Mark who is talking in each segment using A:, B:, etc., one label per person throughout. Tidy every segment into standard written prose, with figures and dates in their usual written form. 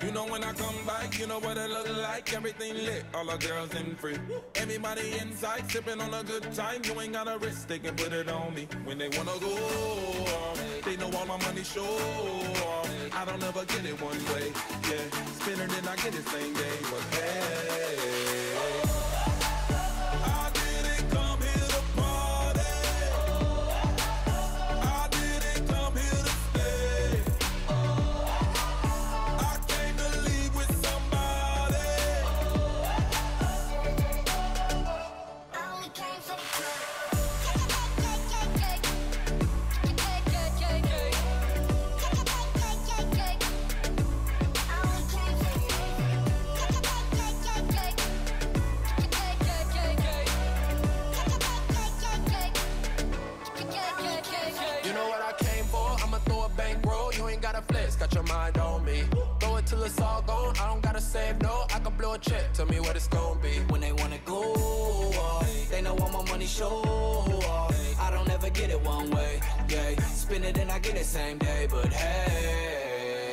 A: You know when I come back, you know what it look like. Everything lit, all the girls in free. Everybody inside, sipping on a good time. You ain't got a risk, they can put it on me. When they wanna go, they know all my money show. I don't ever get it one way, yeah. Spin it and I get it same day, but hey. I didn't come here to party. I didn't come here to stay. I came to leave with somebody. I only came for the club. You know what I came for? I'ma throw a bankroll. You ain't gotta flex, got your mind on me. Throw it till it's all gone. I don't gotta save no. I can blow a check. Tell me what it's gonna be. When they wanna go off, they know all my money show off. I don't ever get it one way. Yeah, spin it and I get it same day. But hey,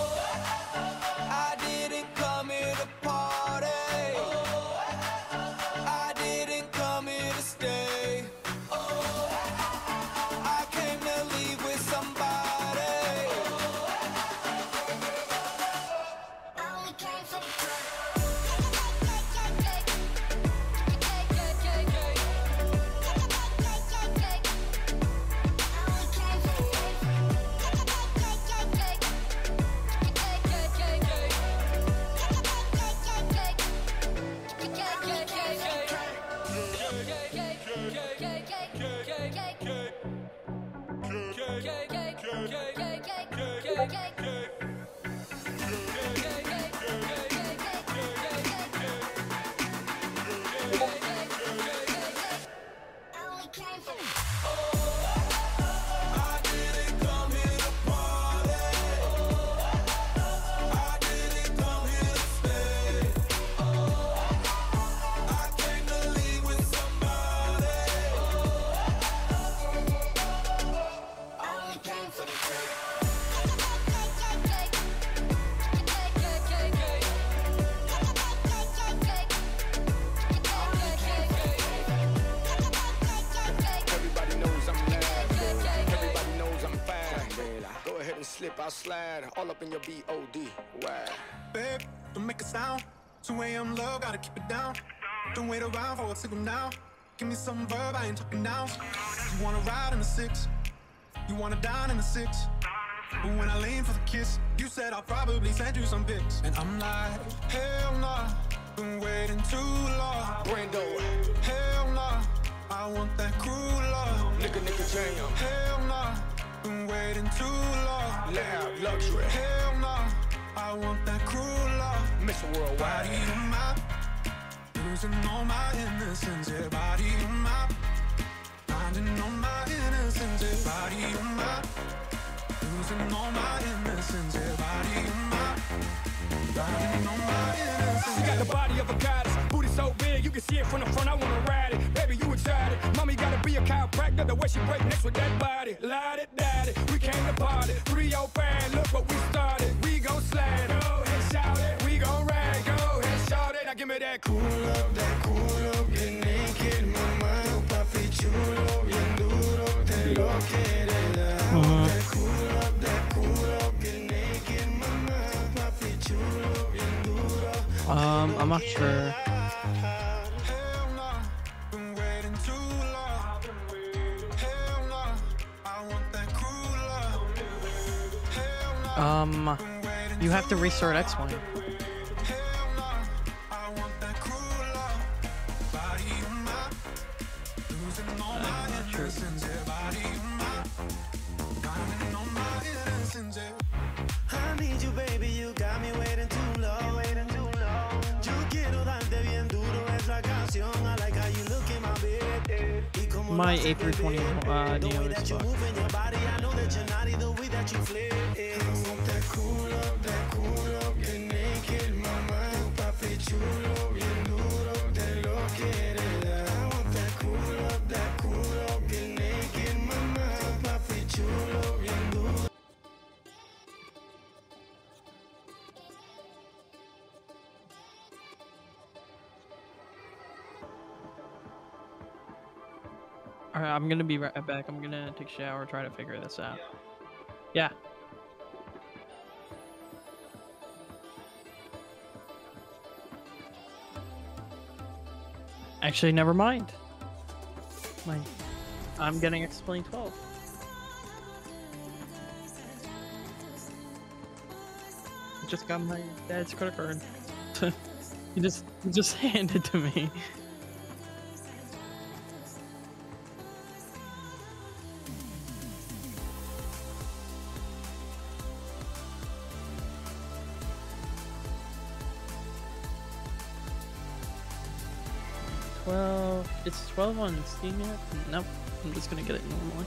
A: I didn't come here to party. I didn't come here to stay. I came to leave with somebody. I only came for the club. Slip, I'll slide all up in your B.O.D. Why?
B: Babe, don't make a sound. 2 a.m. love, gotta keep it down. Don't wait around for a signal now. Give me some verb, I ain't talking now. You wanna ride in the 6, you wanna dine in the 6. But when I lean for the kiss, you said I'll probably send you some pics. And I'm like, hell nah, been waiting too long.
A: Brando,
B: Hell nah, I want that cruel love.
A: nigga jam.
B: Hell nah, been waiting too long.
A: Loud, luxury.
B: Hell nah, I want that cruel love.
A: Mr. Worldwide.
B: Body on my, losing all my innocence. Yeah, body on my, finding all my innocence. Yeah, body on my, losing all my innocence. Yeah, body on my, finding all my innocence.
C: She got the body of a goddess, booty so big you can see it from the front. I wanna ride it, baby you excited. Mommy gotta be a chiropractor, the way she break next with that body. Light it, daddy, we came to party. 305, look what we started. We gon' slide, go ahead, shout it. We gon' ride, go ahead, shout it. Now give me that cool up, get naked, mama. Papi chulo, bien duro, te lo quiere dar. That cool up, get naked, mama. Papi chulo, bien duro.
D: I'm not sure.
B: Hell nah, been waiting too long. Hell nah, I want that cruel love. Hell nah, been waiting
D: You have to
B: too
D: restart
B: long.
D: X1.
B: Hell nah, I want that cruel love. Body on my, losing all my innocence. Yeah, body on my, finding all my innocence. Yeah.
E: I need you, baby, you got me waiting too long. Yo quiero darte bien duro esa canción. I like how you look in my bed. Y como
D: My
E: lo haces,
D: April
E: baby,
D: 20
E: the
D: Neo
E: way
D: is
E: that you
D: fucked.
E: move in your body, I know that you're naughty, the way that you flip. I want that cool up, get naked, mama. Papi chulo, bien duro, te lo quiere dar. I want that cool up, get naked, mama. Papi chulo, bien duro.
D: Alright, I'm gonna be right back. I'm gonna take a shower, try to figure this out. Yeah. Actually, never mind. I'm getting Explain 12. I just got my dad's credit card. he just handed it to me. It's 12 on Steam yet? Nope. I'm just gonna get it normally.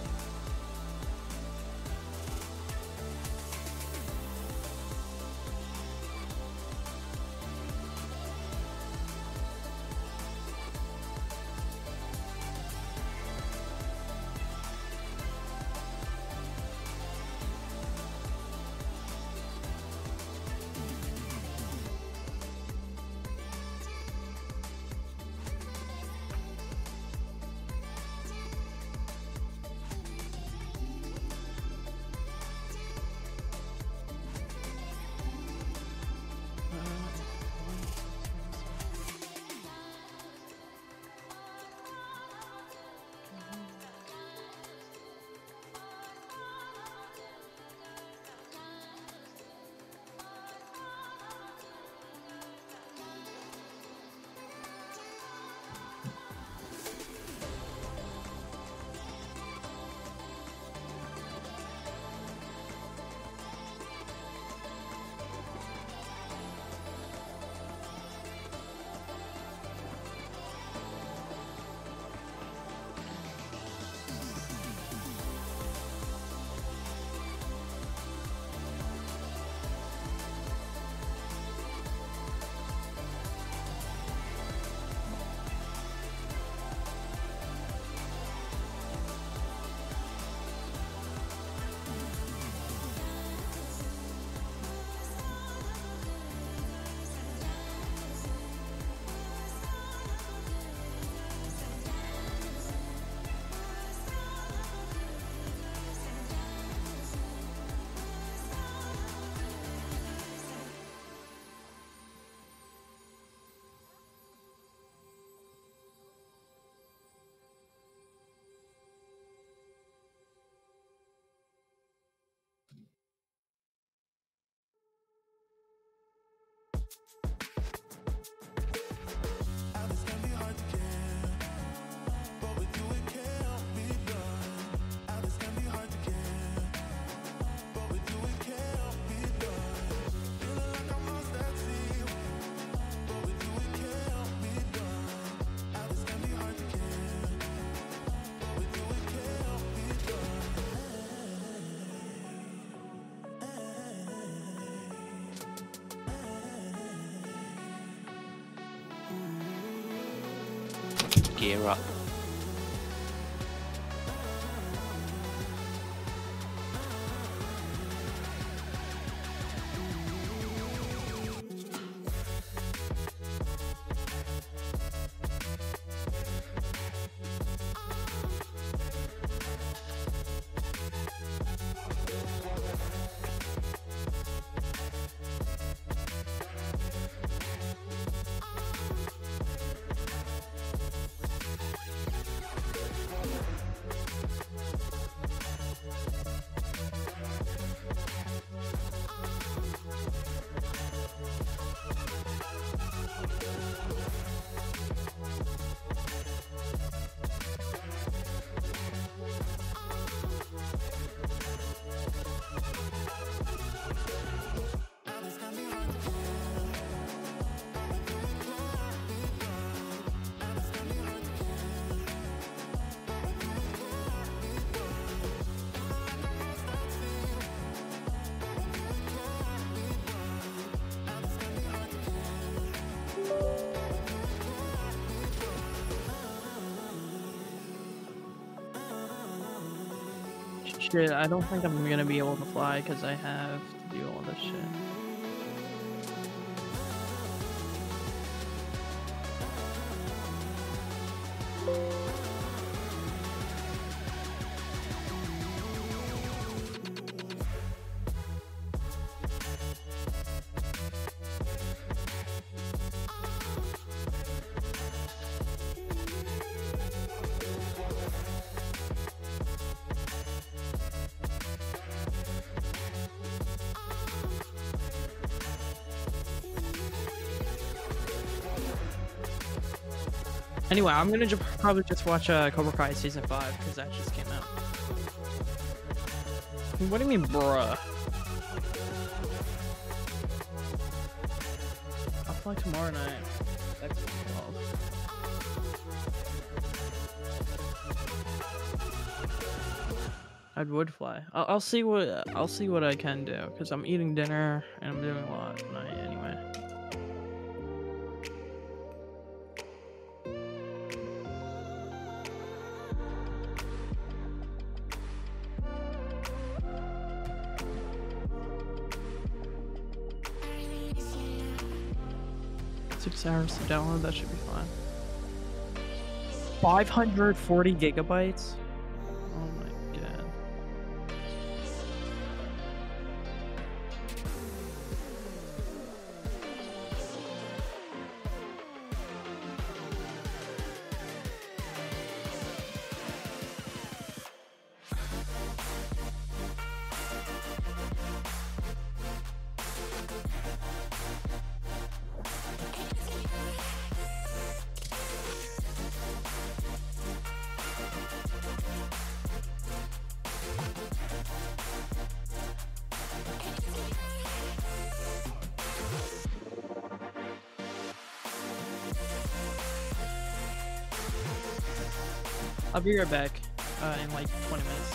F: Gear up.
D: Shit, I don't think I'm gonna be able to fly because I have to do all this shit. Anyway, I'm gonna probably just watch Cobra Kai season 5 because that just came out. What do you mean, bruh? I'll fly tomorrow night. That's 12. I would fly. I'll see what I can do because I'm eating dinner and I'm doing a lot tonight anyway. $6 hours to download, that should be fine. 540 gigabytes? Oh my god. I'll be right back in like 20 minutes.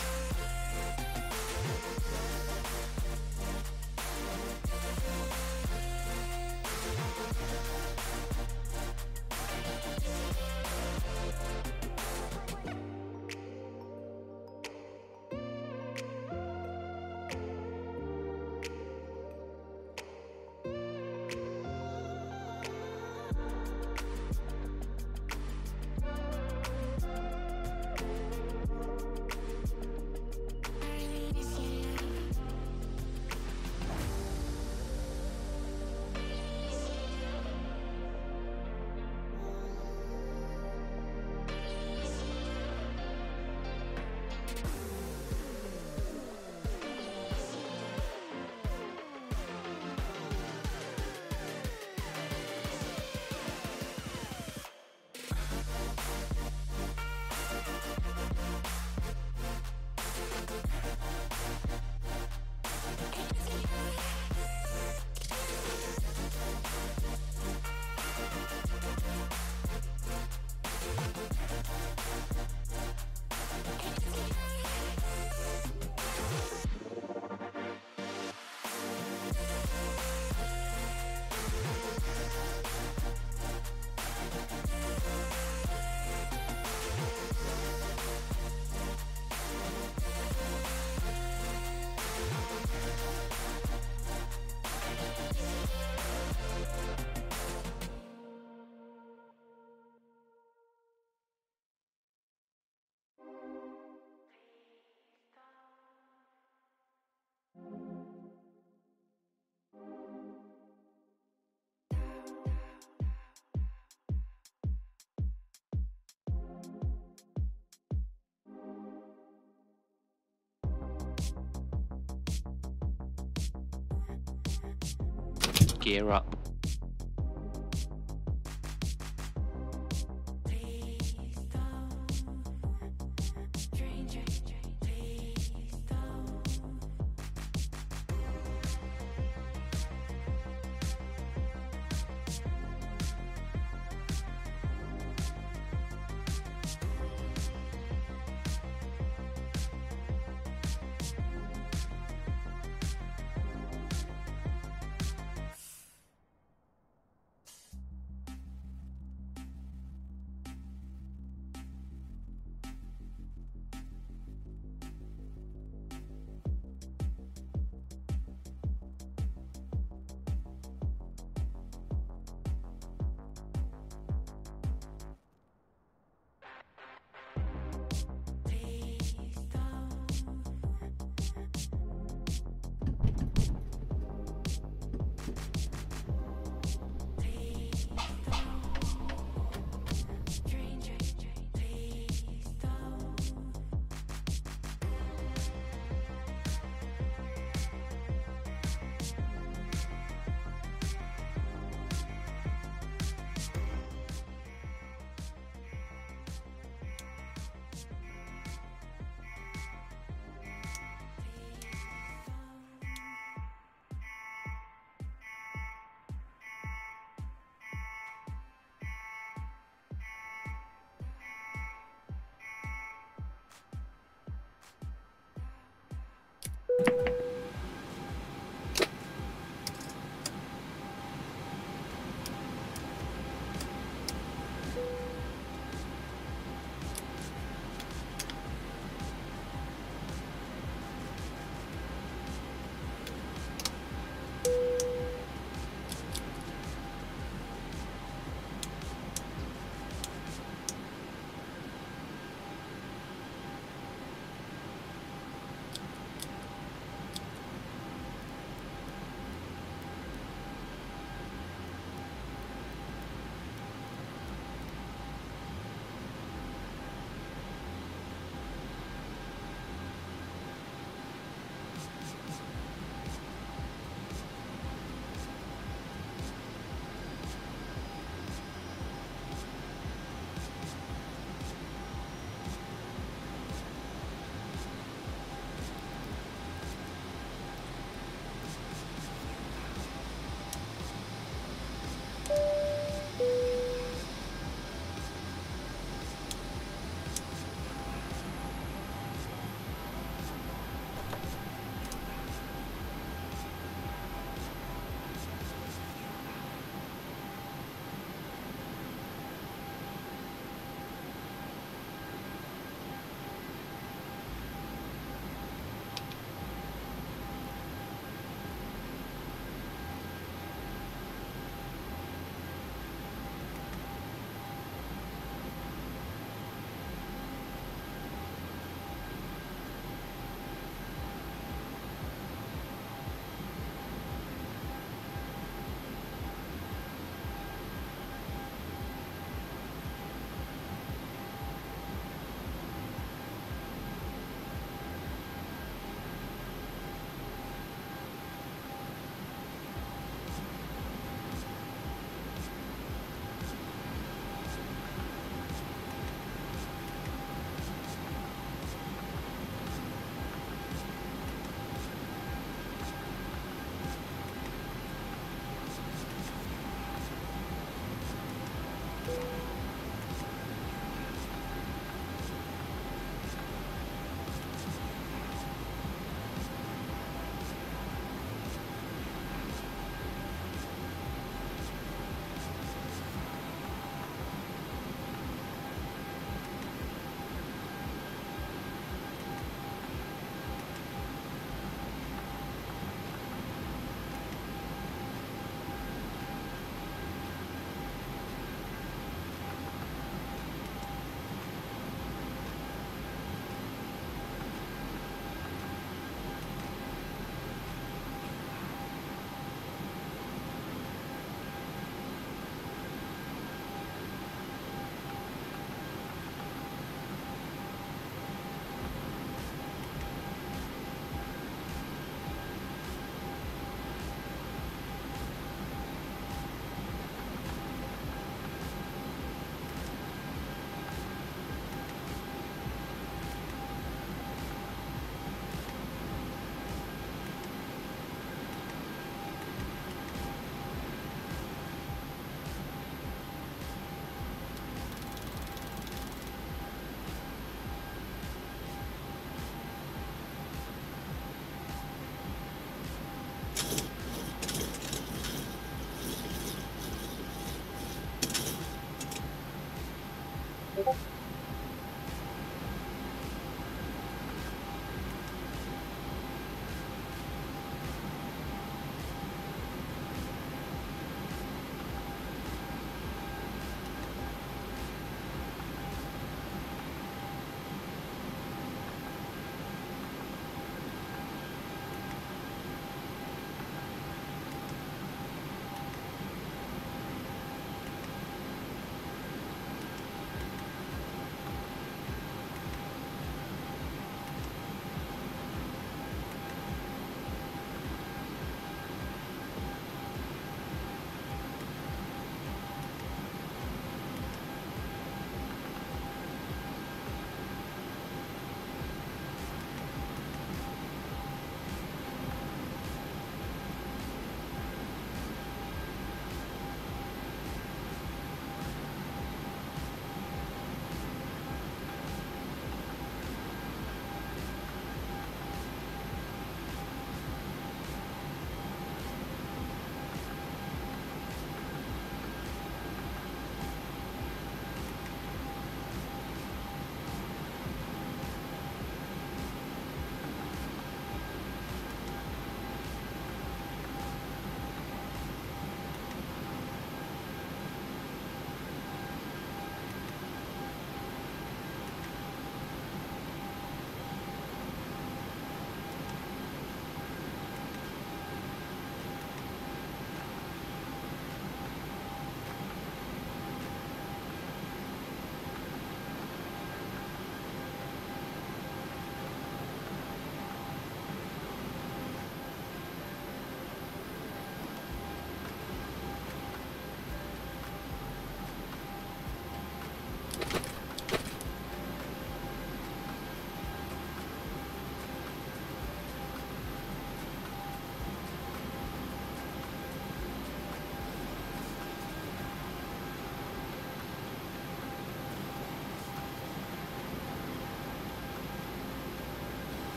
F: Gear up.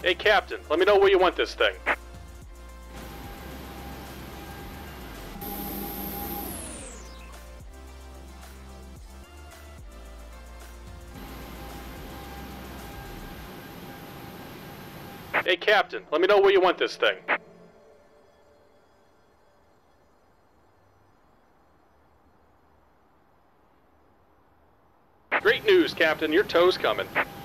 G: Hey, Captain, let me know where you want this thing. Hey, Captain, let me know where you want this thing. Great news, Captain. Your tow's coming.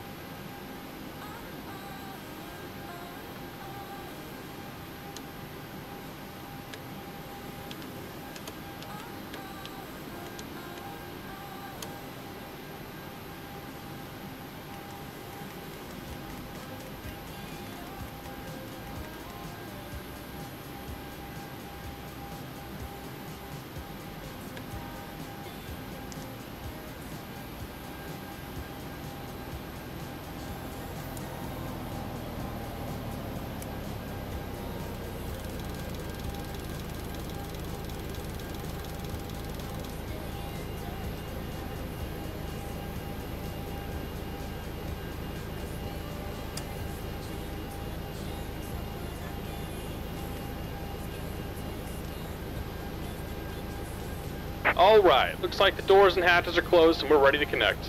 G: Alright, looks like the doors and hatches are closed and we're ready to connect.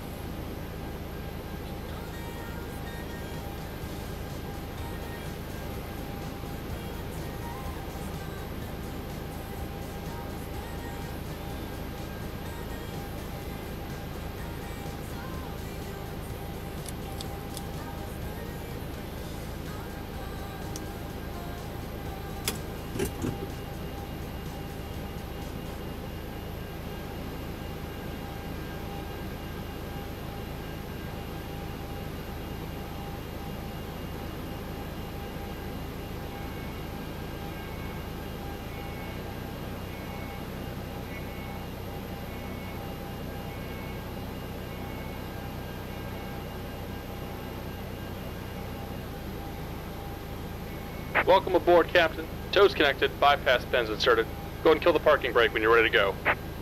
G: Welcome aboard, Captain. Tow's connected, bypass pins inserted. Go ahead and kill the parking brake when you're ready to go.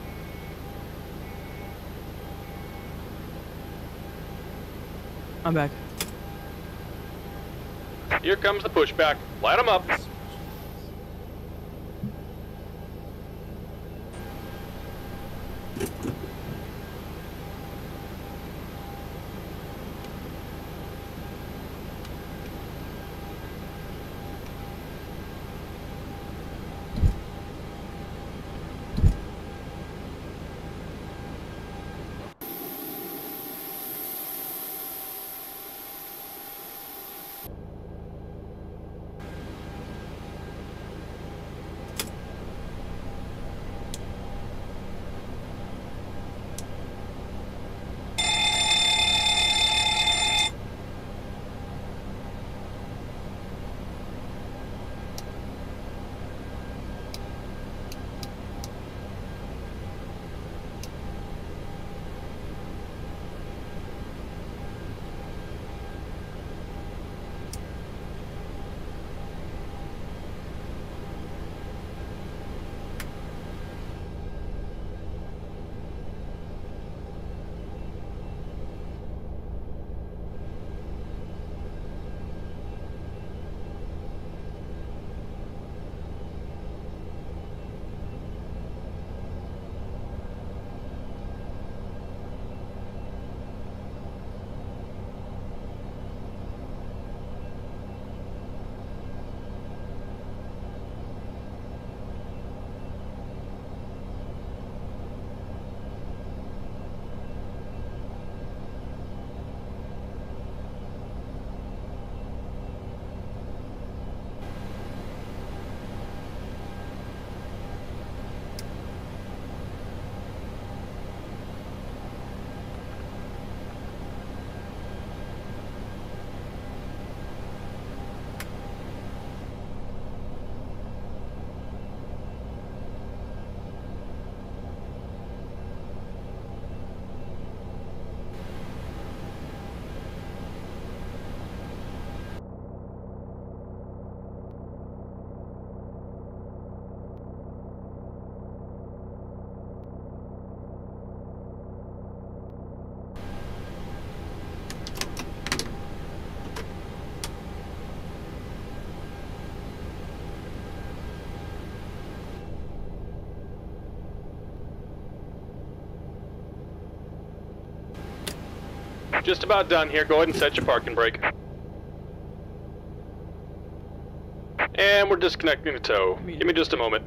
D: I'm back.
G: Here comes the pushback. Light them up. Just about done here. Go ahead and set your parking brake. And we're disconnecting the tow. Give me just a moment.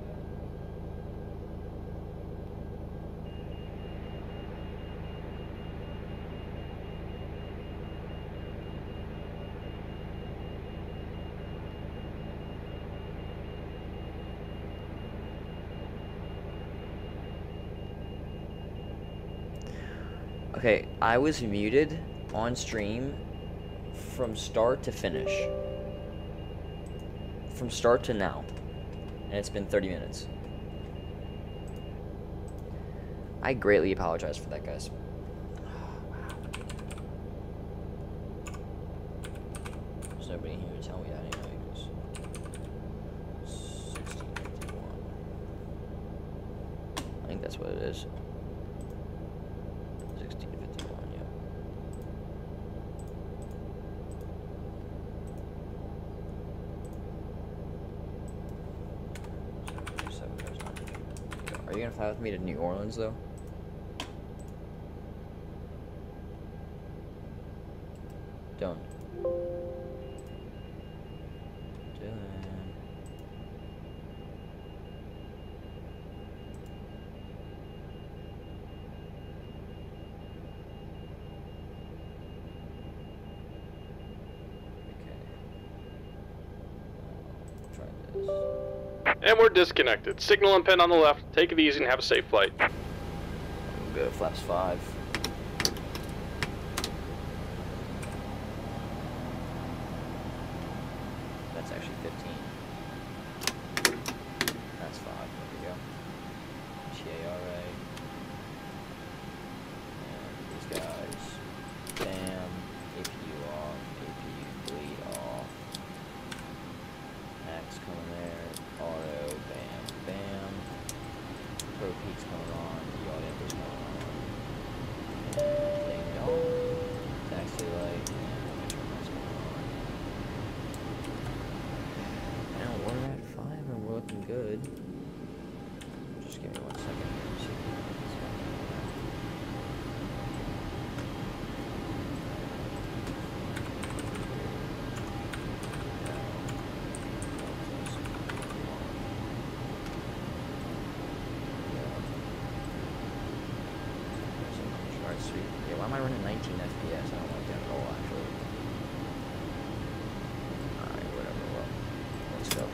H: Okay, I was muted on stream from start to finish. From start to now. And it's been 30 minutes. I greatly apologize for that, guys. There's nobody here to tell me that anyway, 'cause 1651. I think that's what it is. 1651, yeah. Are you gonna fly with me to New Orleans, though? Don't. Dylan. Okay. Try this.
G: And we're disconnected. Signal and pin on the left. Take it easy and have a safe flight.
H: We'll go flaps 5. That's actually 15. That's 5. There we go. TARA. And these guys. Bam. APU off. APU bleed off. Max coming there. Auto. Bam. Bam. Pro peaks coming on. The audio is coming on. And they don't. Taxi light. And turn that's going on. Now we're at 5 and we're looking good. Just give me 1 second here to see if we can get this going. Alright, sweet. Yeah, why am I running 19 FPS? I don't like that at all, actually. Alright, whatever. Well, let's go.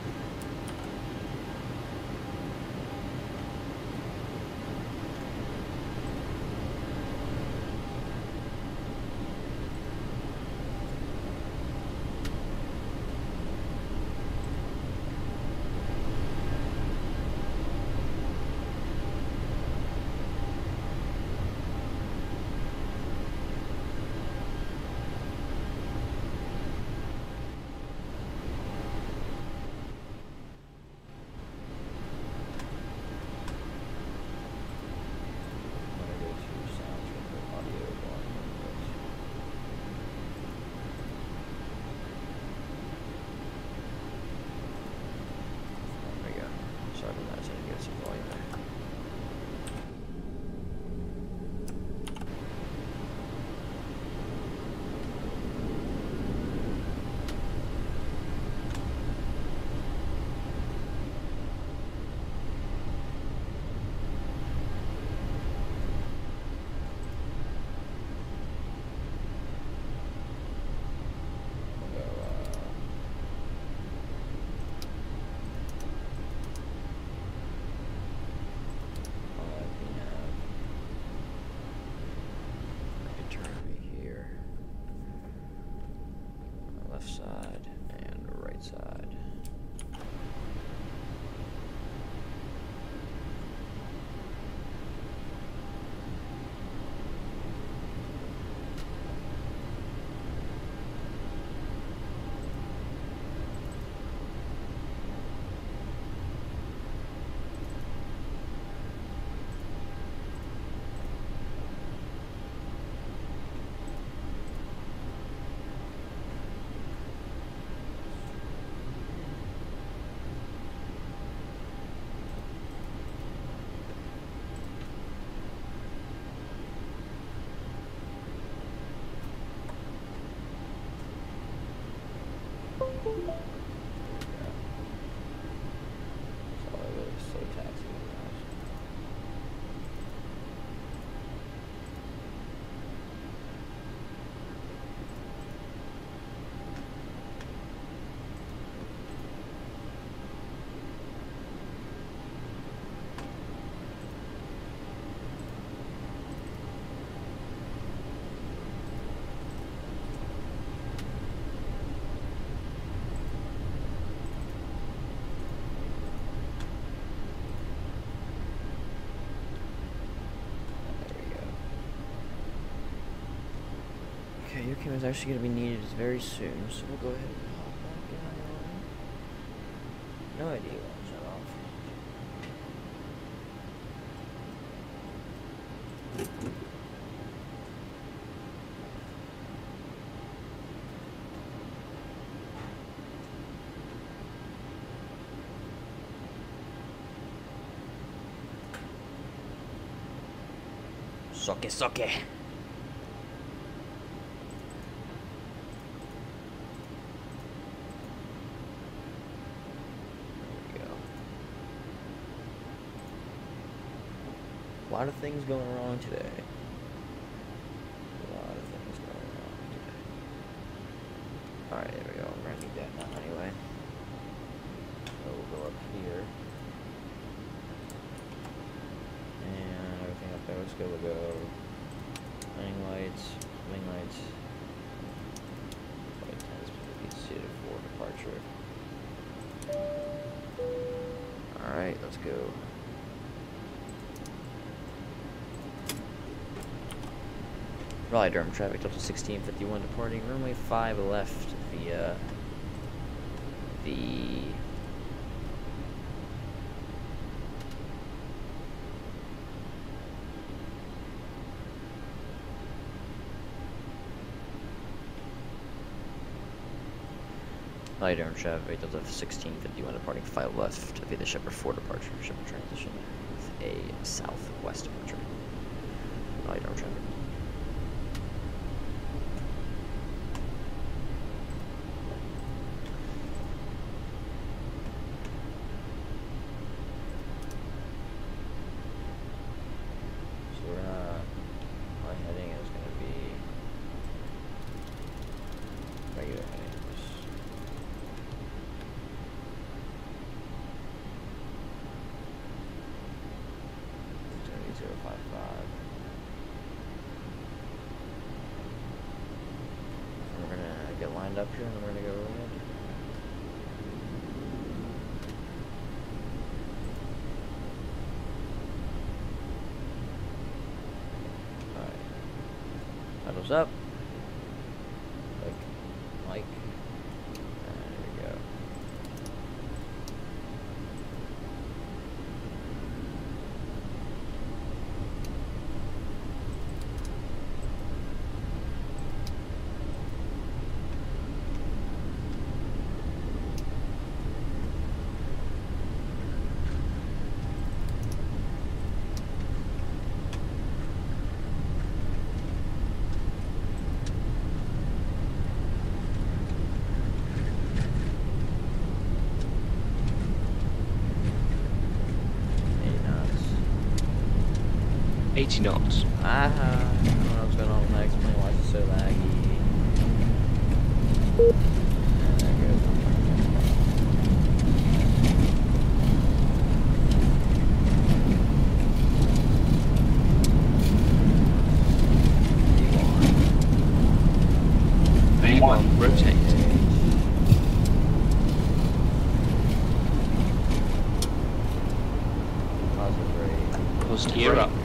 H: parking is actually going to be needed very soon, so we'll go ahead and hop back in. No idea why I shut off. Soke, soke. There we go. A lot of things going wrong today. A lot of things going wrong today. Alright, there we go. We're gonna need that now anyway. So we'll go up here. And everything up there, let's go, running lights, wing lights. Flight 10 is seated for departure. Alright, let's go. Raleigh Durham traffic, Delta 1651 departing runway 5 left via the Raleigh Durham traffic, Delta 1651 departing 5 left via the Shepherd 4 departure. Shepherd transition with a southwest departure. Raleigh Durham traffic. Up here and we're gonna go around. Alright. Pedals up. Like. And there we go.
F: $80. 80 knots.
H: I don't know what's going on with that. Explain why it's so laggy. And there goes.
F: V1, rotate. Close gear up.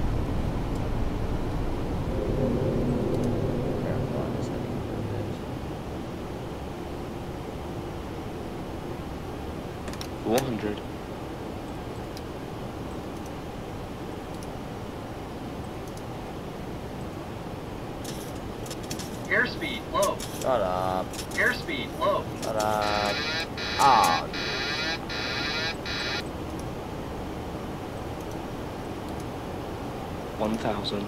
I: Airspeed low.
H: Shut up.
I: Airspeed low.
H: Shut up. Ah.
F: 1,000.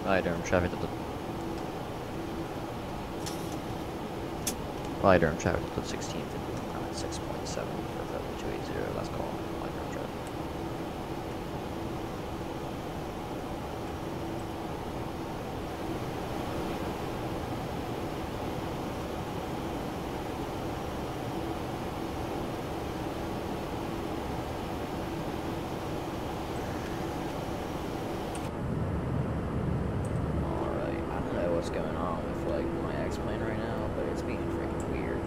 H: Alright, Durham, traffic to the... Alright, Durham, traffic to the 16th and 6.7 for 280, last call. Alright, Durham, traffic. What's going on with like my X-Plane right now, but it's being freaking weird.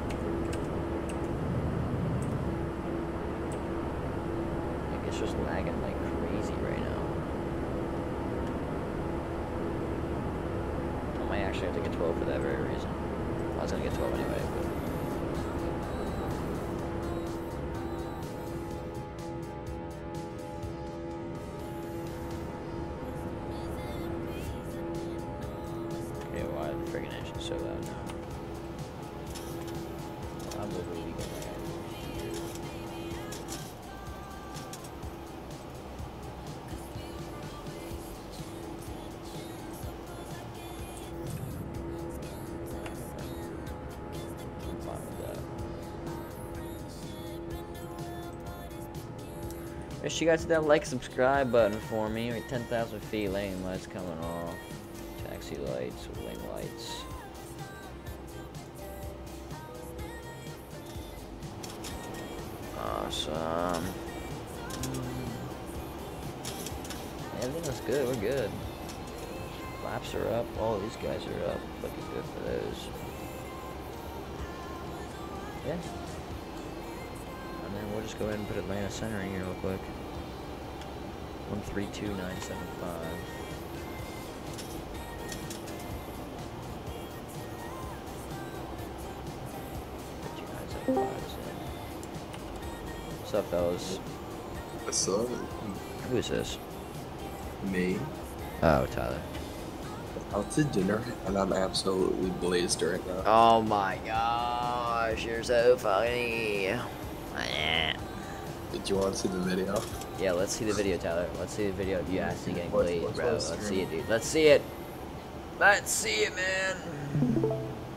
H: Like it's just lagging like crazy right now. I might actually have to get 12 for that very reason. I was gonna get 12 anyway, but friggin' engine so loud now. I'm literally getting I'm fine with that. Make sure you guys hit that like, subscribe button for me. We're 10,000 feet, lane lights coming off. Taxi lights, lane lights. Awesome. Everything looks good, we're good. Flaps are up, all these guys are up. Looking good for those. Yeah. And then we'll just go ahead and put Atlanta Center in here real quick. 132975. What's up, fellas?
I: What's up?
H: Who is this?
I: Me.
H: Oh, Tyler.
I: Out to dinner, and I'm absolutely blazed right now.
H: Oh my gosh, you're so funny.
I: Did you want to see the video?
H: Yeah, let's see the video, Tyler. Let's see the video of you actually getting blazed, bro. Let's see it, dude. Let's see it. Let's see it, man.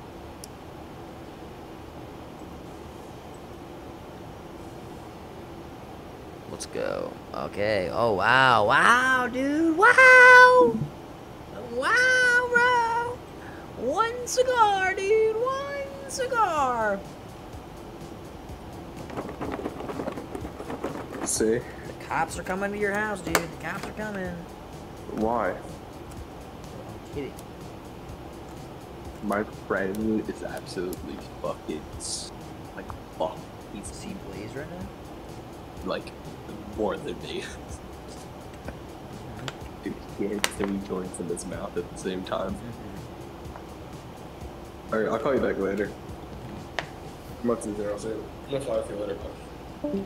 H: Let's go. Okay. Oh, wow. Wow, dude. Wow. Wow, bro. One cigar, dude. One cigar.
I: See?
H: The cops are coming to your house, dude. The cops are coming.
I: Why?
H: I'm kidding.
I: My friend is absolutely fucking like fuck.
H: He's see Blaze right now?
I: Like more than me. Dude, he had 3 joints in his mouth at the same time. Alright, I'll call you back later. I'm up to 0. So I'm gonna fly with you later, bud.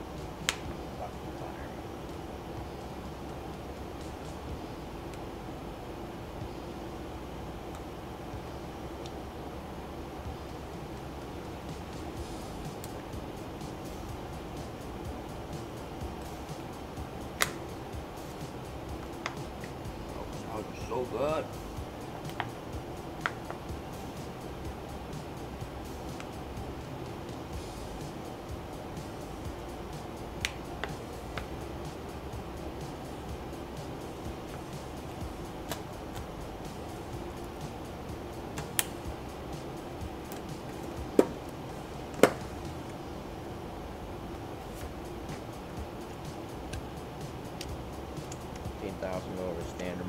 H: So good. $15,000 standard.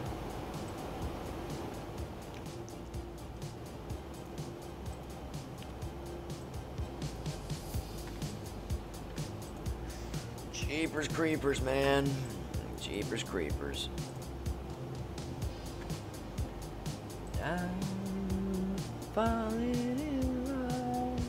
H: Jeepers creepers, man. Jeepers creepers. I'm falling in love.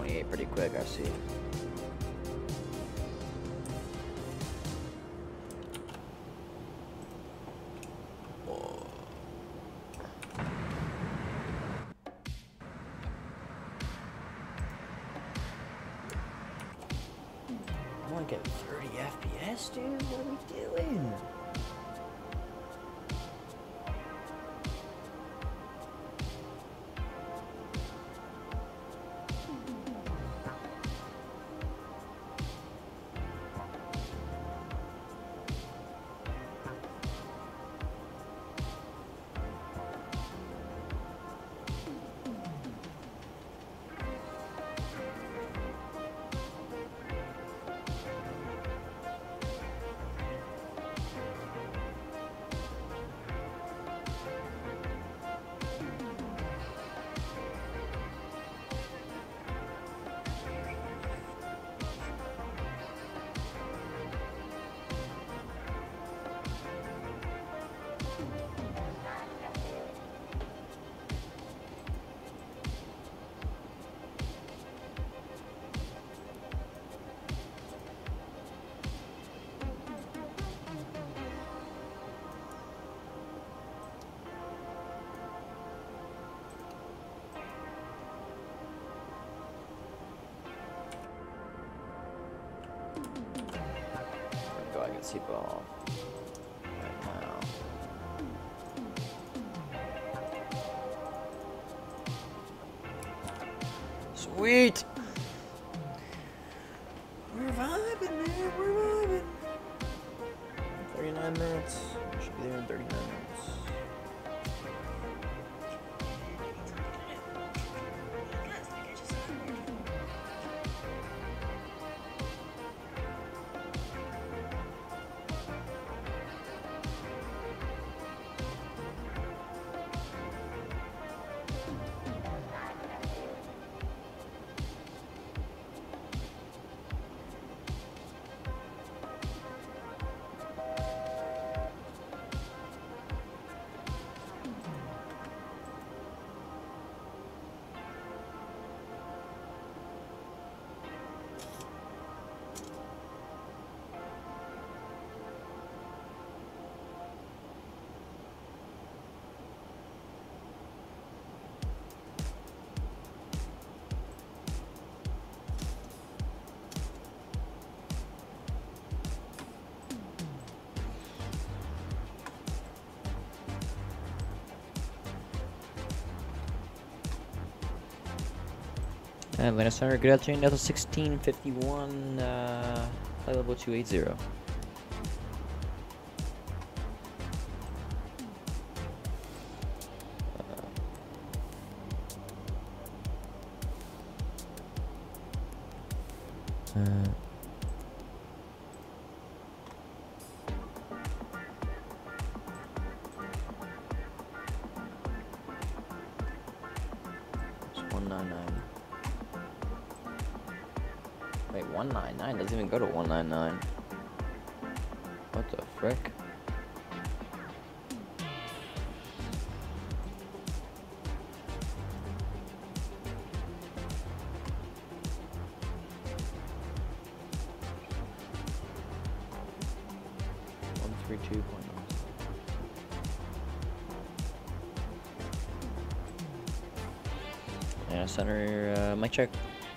H: 28 pretty quick, I see. I want to get 30 FPS, dude. What are we doing? Go, I can see ball right now. Sweet! We're vibing, man. We're vibing. 39 minutes. We should be there in 39 minutes. Atlanta Center, good afternoon, Delta 1651, flight level 280. It's 199. Wait, 199 doesn't even go to 199. What the frick? Yeah, center, mic check.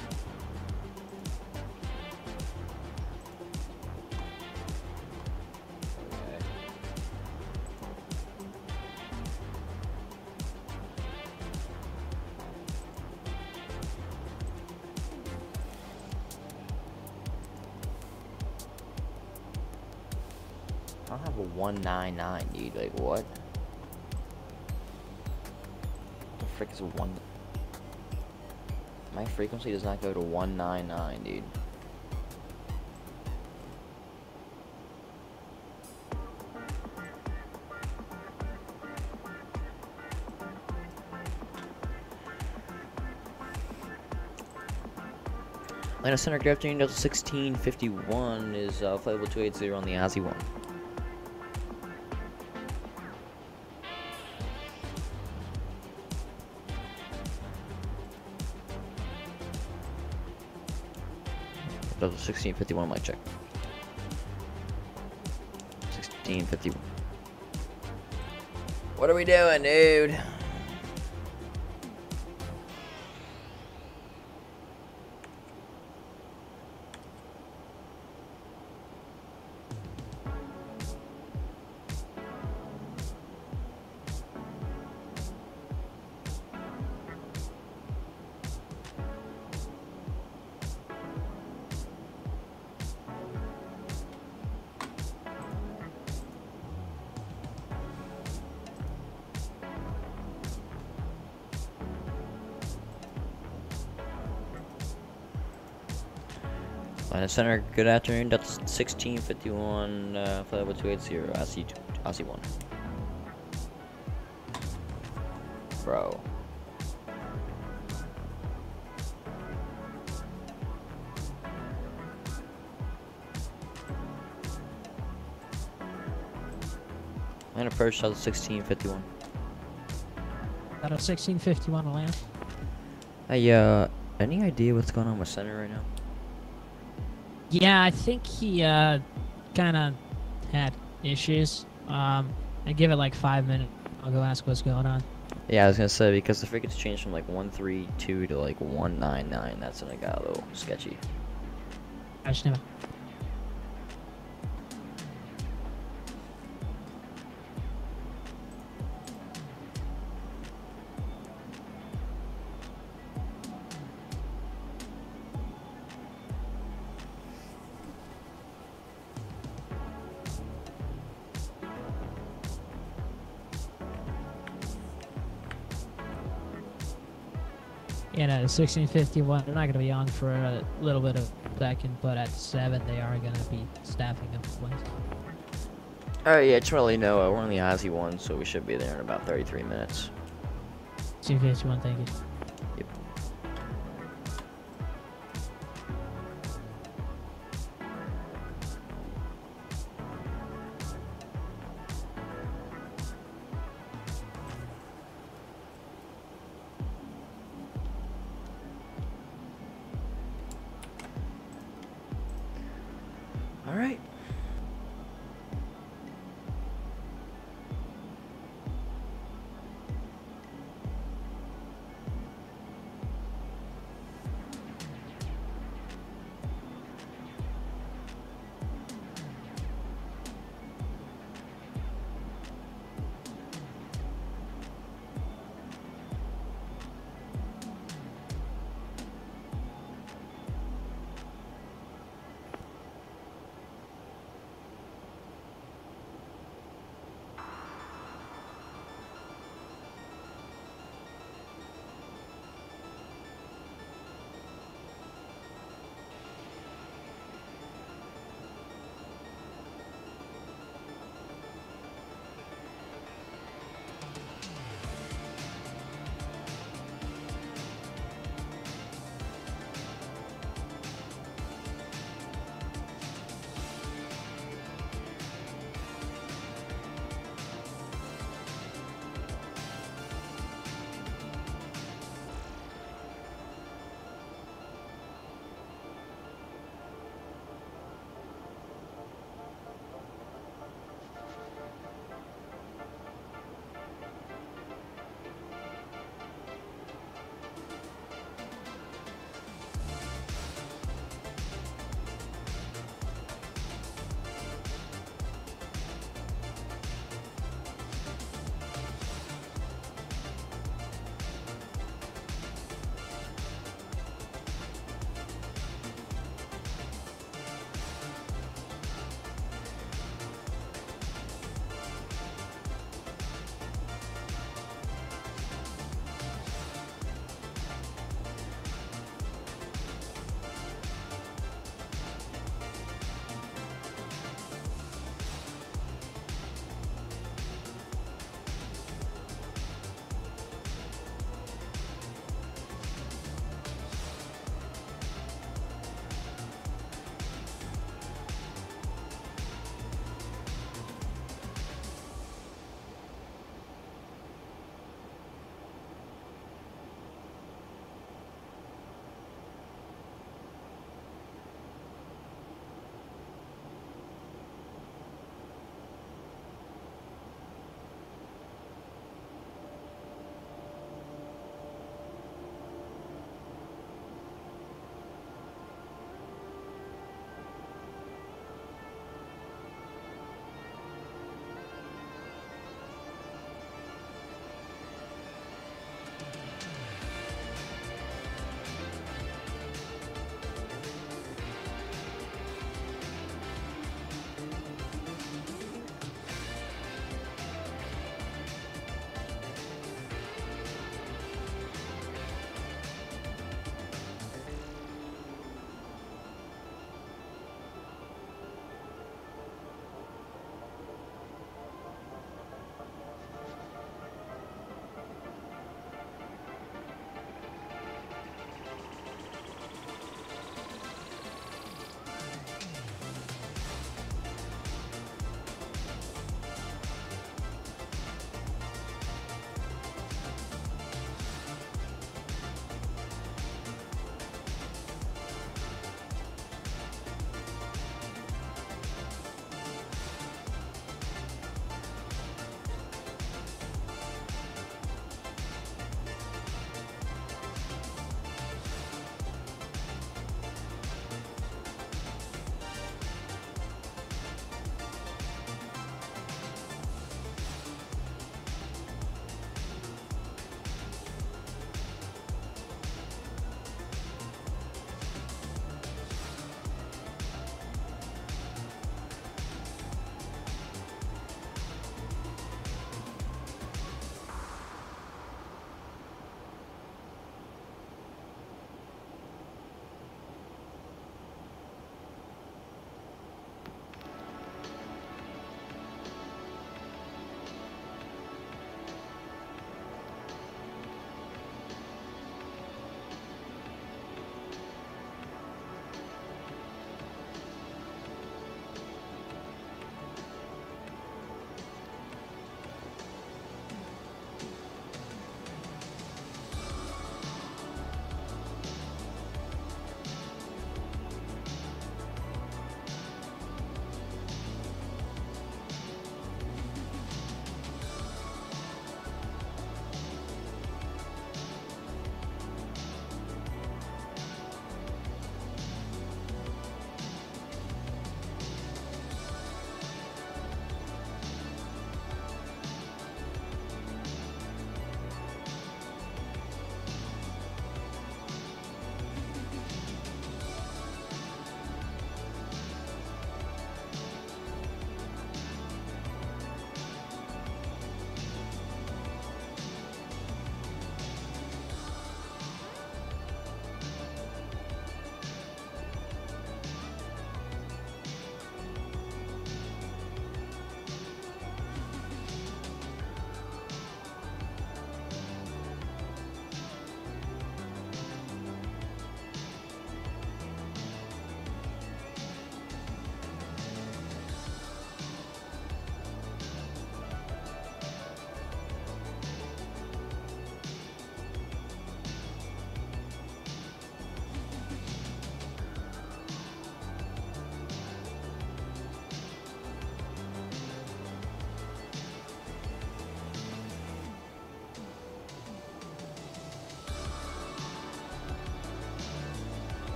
H: I don't have a 199, dude. Like, what? What the frick is a 1? My frequency does not go to 199, dude. Atlanta Center, good afternoon, Delta 1651 is flight level 280 on the Aussie 1. 1651 mic check. 1651. What are we doing, dude? Atlanta Center, good afternoon. That's 1651, flight level 280, Aussie 1. Bro. Atlanta approach, that was 1651.
J: Out of 1651 Atlanta.
H: Hey, any idea what's going on with Center right now?
J: Yeah, I think he kind of had issues. I give it like 5 minutes. I'll go ask what's going on.
H: Yeah, I was gonna say, because the frigate's changed from like 132 to like 199. That's when it got a little sketchy.
J: I just never. You know, 1651, they're not going to be on for a little bit of a second, but at 7, they are going to be staffing up the place.
H: Alright, yeah, just want to let you know, we're on the Aussie 1, so we should be there in about 33 minutes.
J: 1651, thank you.
H: Yep. Alright.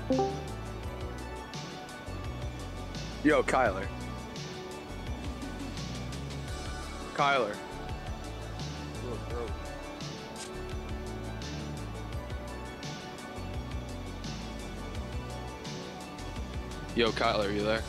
K: Yo, Kyler. Kyler. Yo, Kyler, are you there?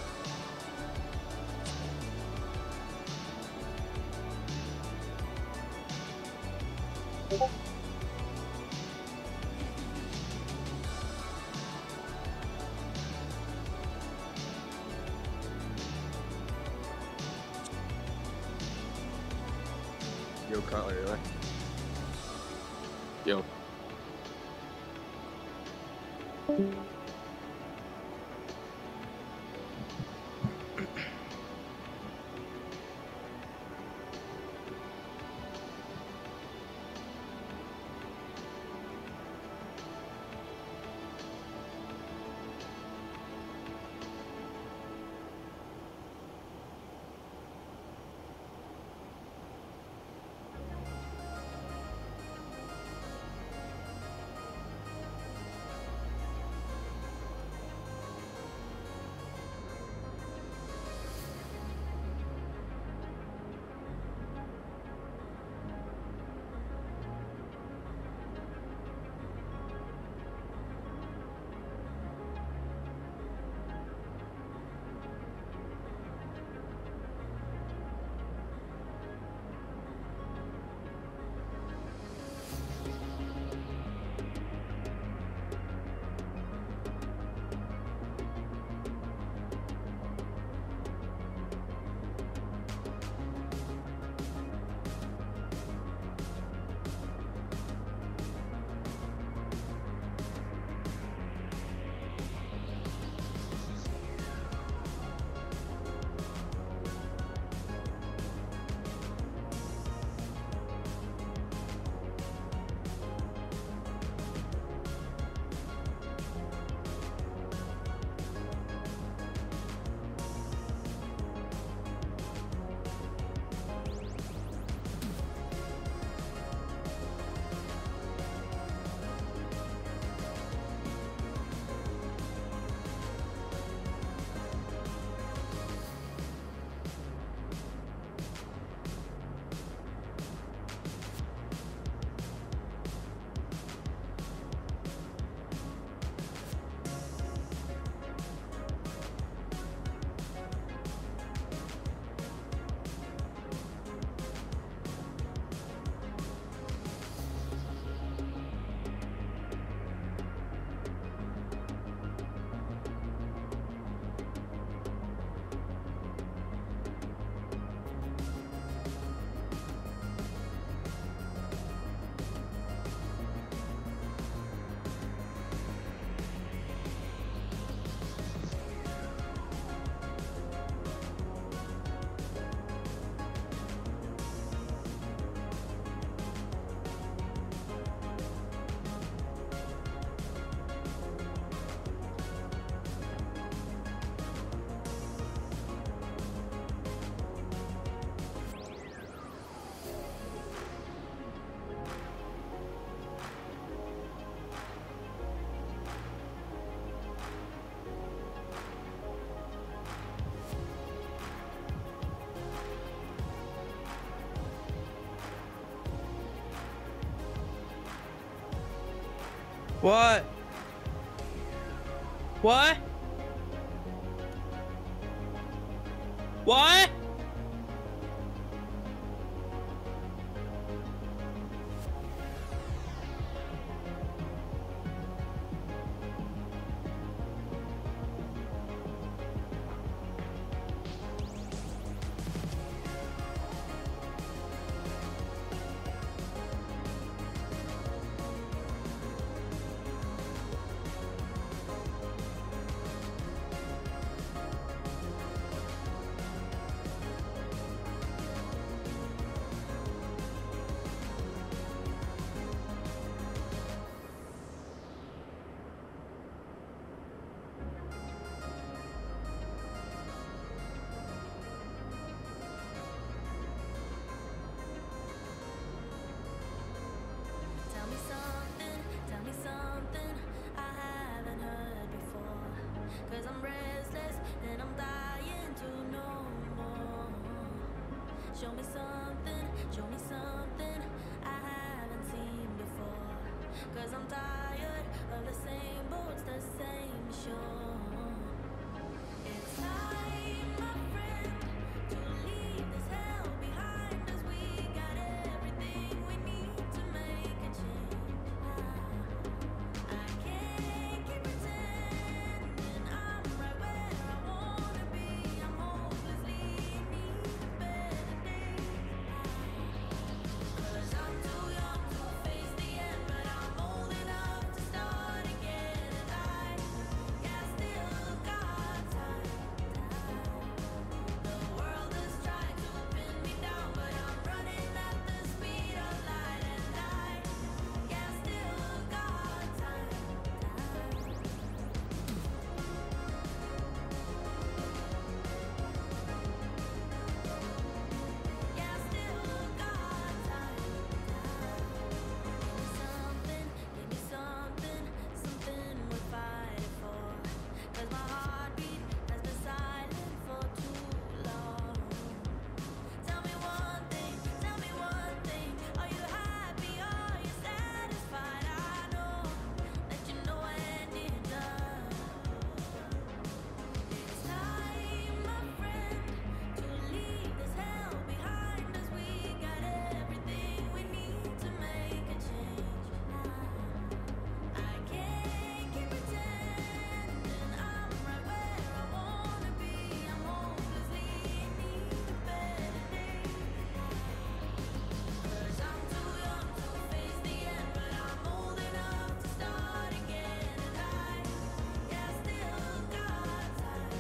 K: Yo, Kyler, are you there? Yo.
D: What? What? What?
L: Cause I'm restless and I'm dying to know more. Show me something I haven't seen before. Cause I'm tired of the same boats, the same shore. It's time, my friend, to leave this hell behind us. We got everything we need to make a change. I can't keep pretending I'm right where I wanna be. I'm hopelessly in need of better days. Cause I'm too young to face the end, but I'm old enough to start again. And I still got time. The world has tried to pin me down, but I'm running at the speed of light. And I still got time. Yeah, still got time. Give me something worth fighting for. 'Cause my heartbeat has been silent for too long. Tell me one thing, are you happy, are you satisfied? I know that you know when you're done. It's time, my friend, to leave this hell behind us. We got everything we need to make a change. I can't keep pretending I'm right where I wanna be. I'm hopelessly in need of better days. 'Cause I'm too young to face the end, but I'm old enough to start again. And I still got time.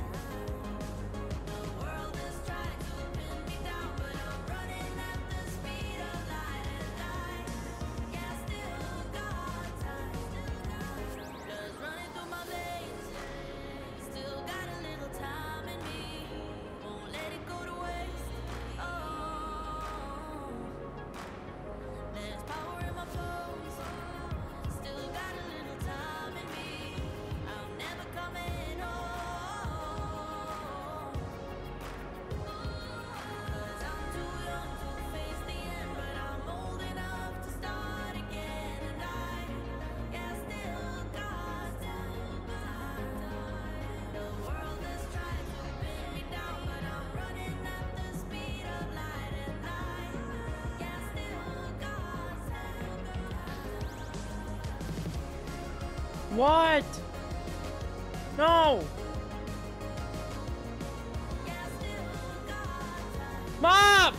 L: The world has tried to pin me down, but I'm running at the speed of light. And I still got time. Blood's running through my veins. Still got a little time in me. Won't let it go to waste. Oh, there's power in my bones. Still got a little time in me. I'm never coming home. 'Cause I'm too young to face the end, but I'm old enough to start again. And I still got time. The world has tried to pin me down, but I'm running at the speed of light. And I still got time.
M: What? No! Mom!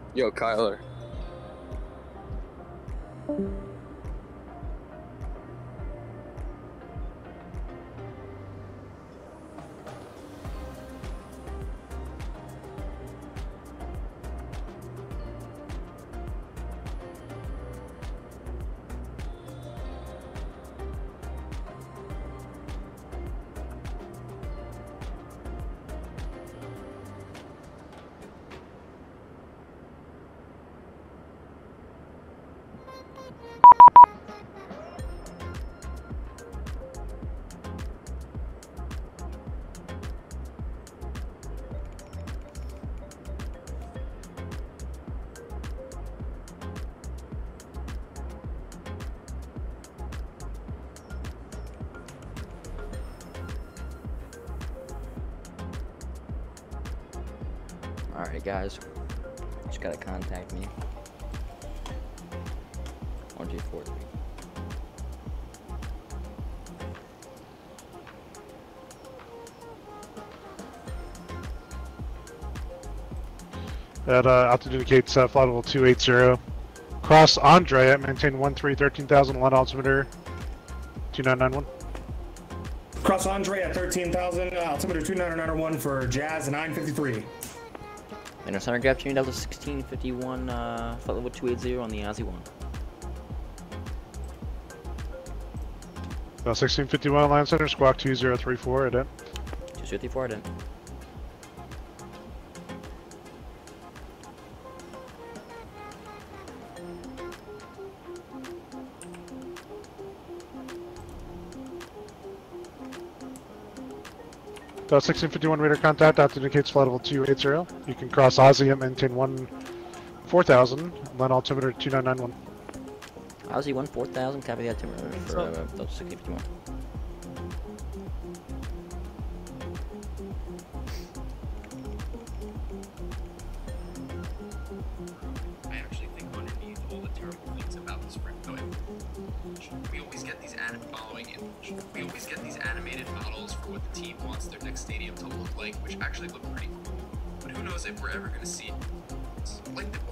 K: Yo, Kyler.
H: Alright, guys. Just gotta contact me. 1243.
N: That altitude indicates flight level 280. Cross Andre at maintain 13,000, line altimeter 2991.
O: Cross Andre at 13,000, altimeter 2991 for Jazz 953.
H: Inner center gap change Delta 1651, flight level 280 on the Aussie 1.
N: 1651 line center, squawk 2034, ident.
H: 254, ident.
N: About 1651 radar contact, altitude indicates flight level 280. You can cross Aussie at maintain 4000, line altimeter 2991.
H: Aussie 4000, copy the altimeter for Delta 1651.
P: I actually think underneath all the terrible things about this we always get these we always get these animated models for what the team wants their next stadium to look like, which actually look pretty cool. But who knows if we're ever going to see like the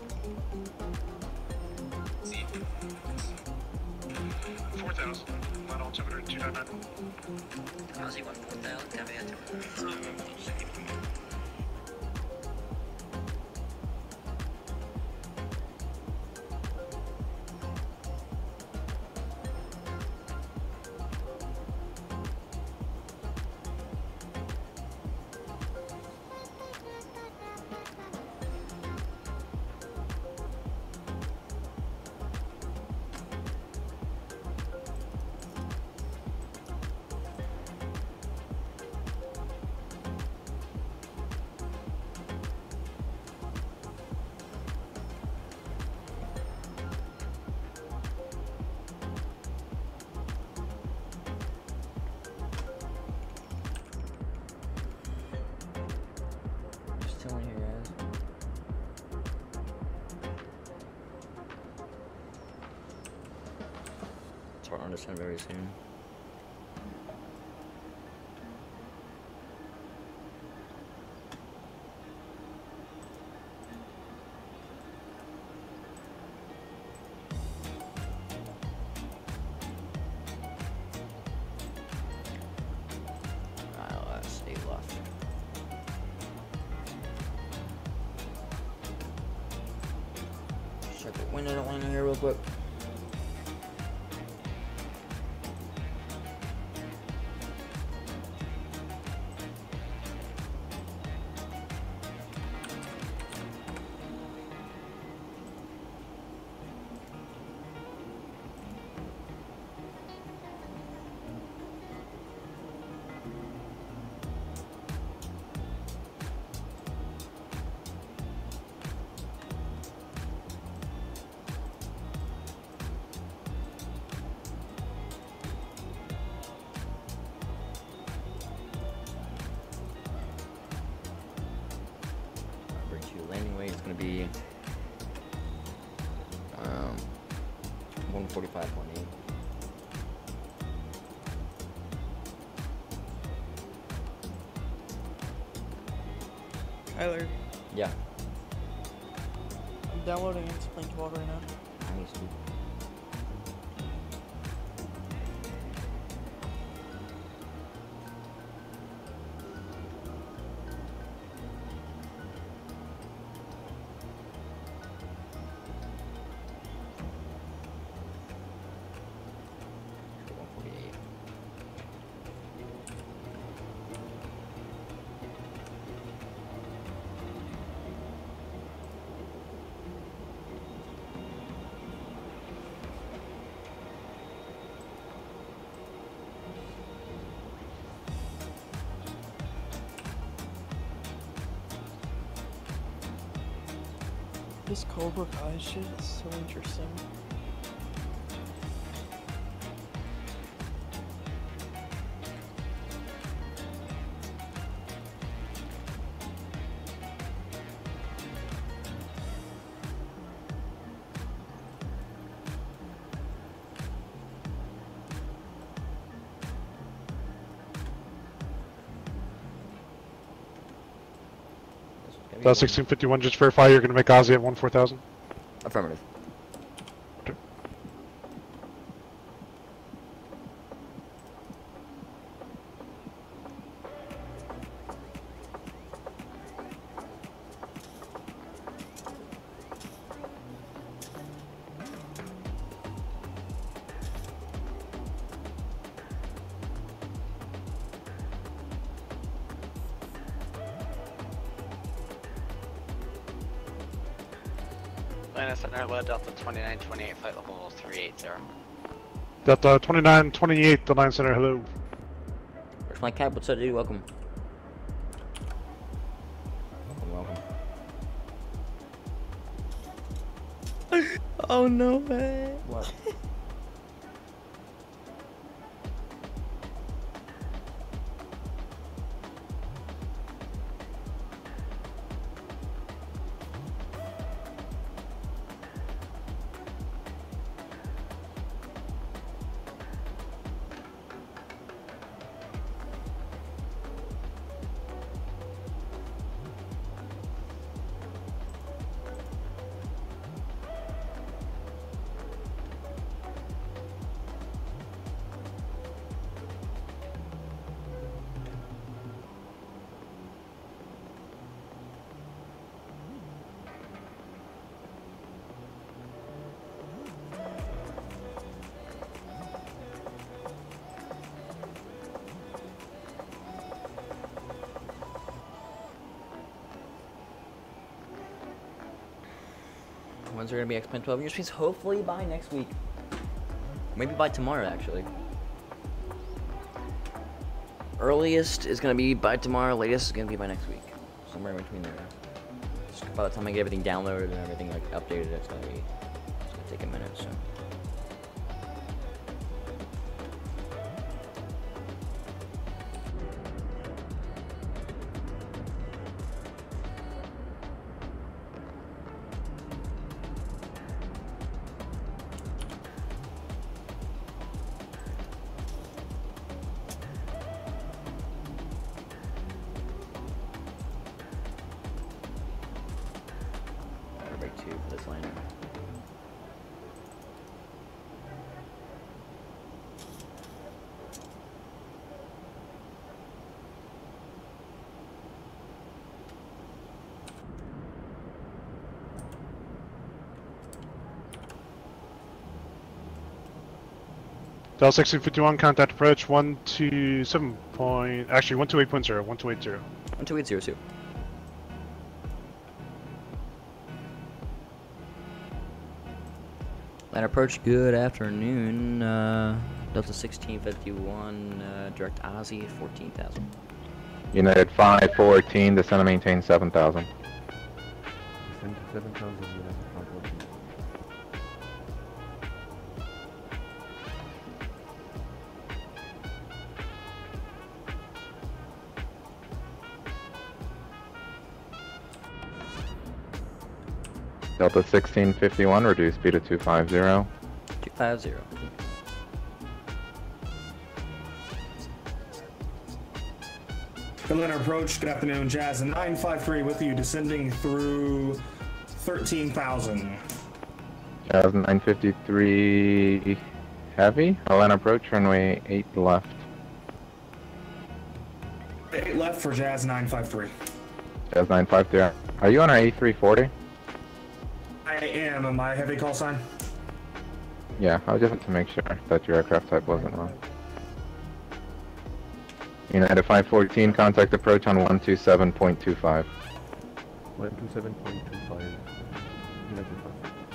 N: 4000, line altimeter 299.
P: Aussie 4000, copy altimeter.
H: Start to understand very soon. Let's stay left. Check the window liner here real quick. Landing weight is going to be 145.8.
D: Tyler.
H: Yeah.
M: downloading X-Plane 12 right now.
H: Nice, dude.
M: This Cobra Kai shit is so interesting.
N: That's 1651. Just verify you're going to make Ozzy at 14000.
H: Affirmative.
Q: Atlanta Center, load Delta 2928, flight level 380.
N: Delta 2928, the Line Center, hello.
H: Where's my cab? What's up, dude? Welcome. Welcome.
M: Oh no, man.
H: What? When's there gonna be X-Plane 12 years? Hopefully by next week. Maybe by tomorrow, actually. Earliest is gonna be by tomorrow. Latest is gonna be by next week. Somewhere in between there. Just by the time I get everything downloaded and everything like updated, it's gonna take a minute. So. For this landing.
N: Delta 1651, contact approach 127 point, actually 128.0, 1280.
H: 128.02. Land approach, good afternoon. Delta 1651, direct Ozzy, 14,000.
R: United 514, descend and maintain 7,000.
S: Descend to 7,000, United 514.
R: Delta 1651, reduce speed to 250.
H: 250.
O: Atlanta approach, good afternoon, Jazz. 953 with you, descending through 13,000.
R: Jazz 953 heavy. Atlanta approach, runway 8 left.
O: 8 left for Jazz 953.
R: Jazz 953. Are you on our A340?
O: I am. Am I heavy call sign?
R: Yeah, I just had to make sure that your aircraft type wasn't wrong. United 514, contact approach on 127.25.
S: 127.25. United 5.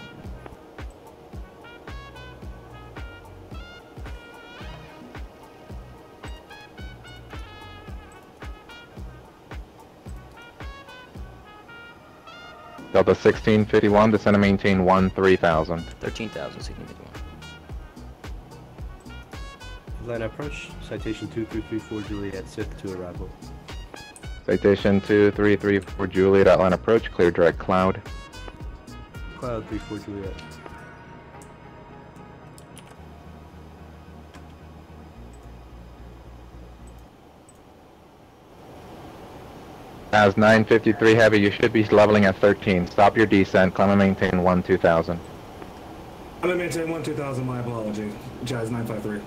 R: Delta 1651, descend and maintain 13,000.
T: 13,000, 1651.
U: Atlanta approach, citation 2334 Juliet, SIP to arrival.
R: Citation 2334 Juliet, Atlanta approach, clear direct cloud.
U: Cloud 34 Juliet.
R: As 953 heavy, you should be leveling at 13. Stop your descent, climb and maintain 12,000.
O: I'm gonna maintain 12,000, my apology. Jazz 953.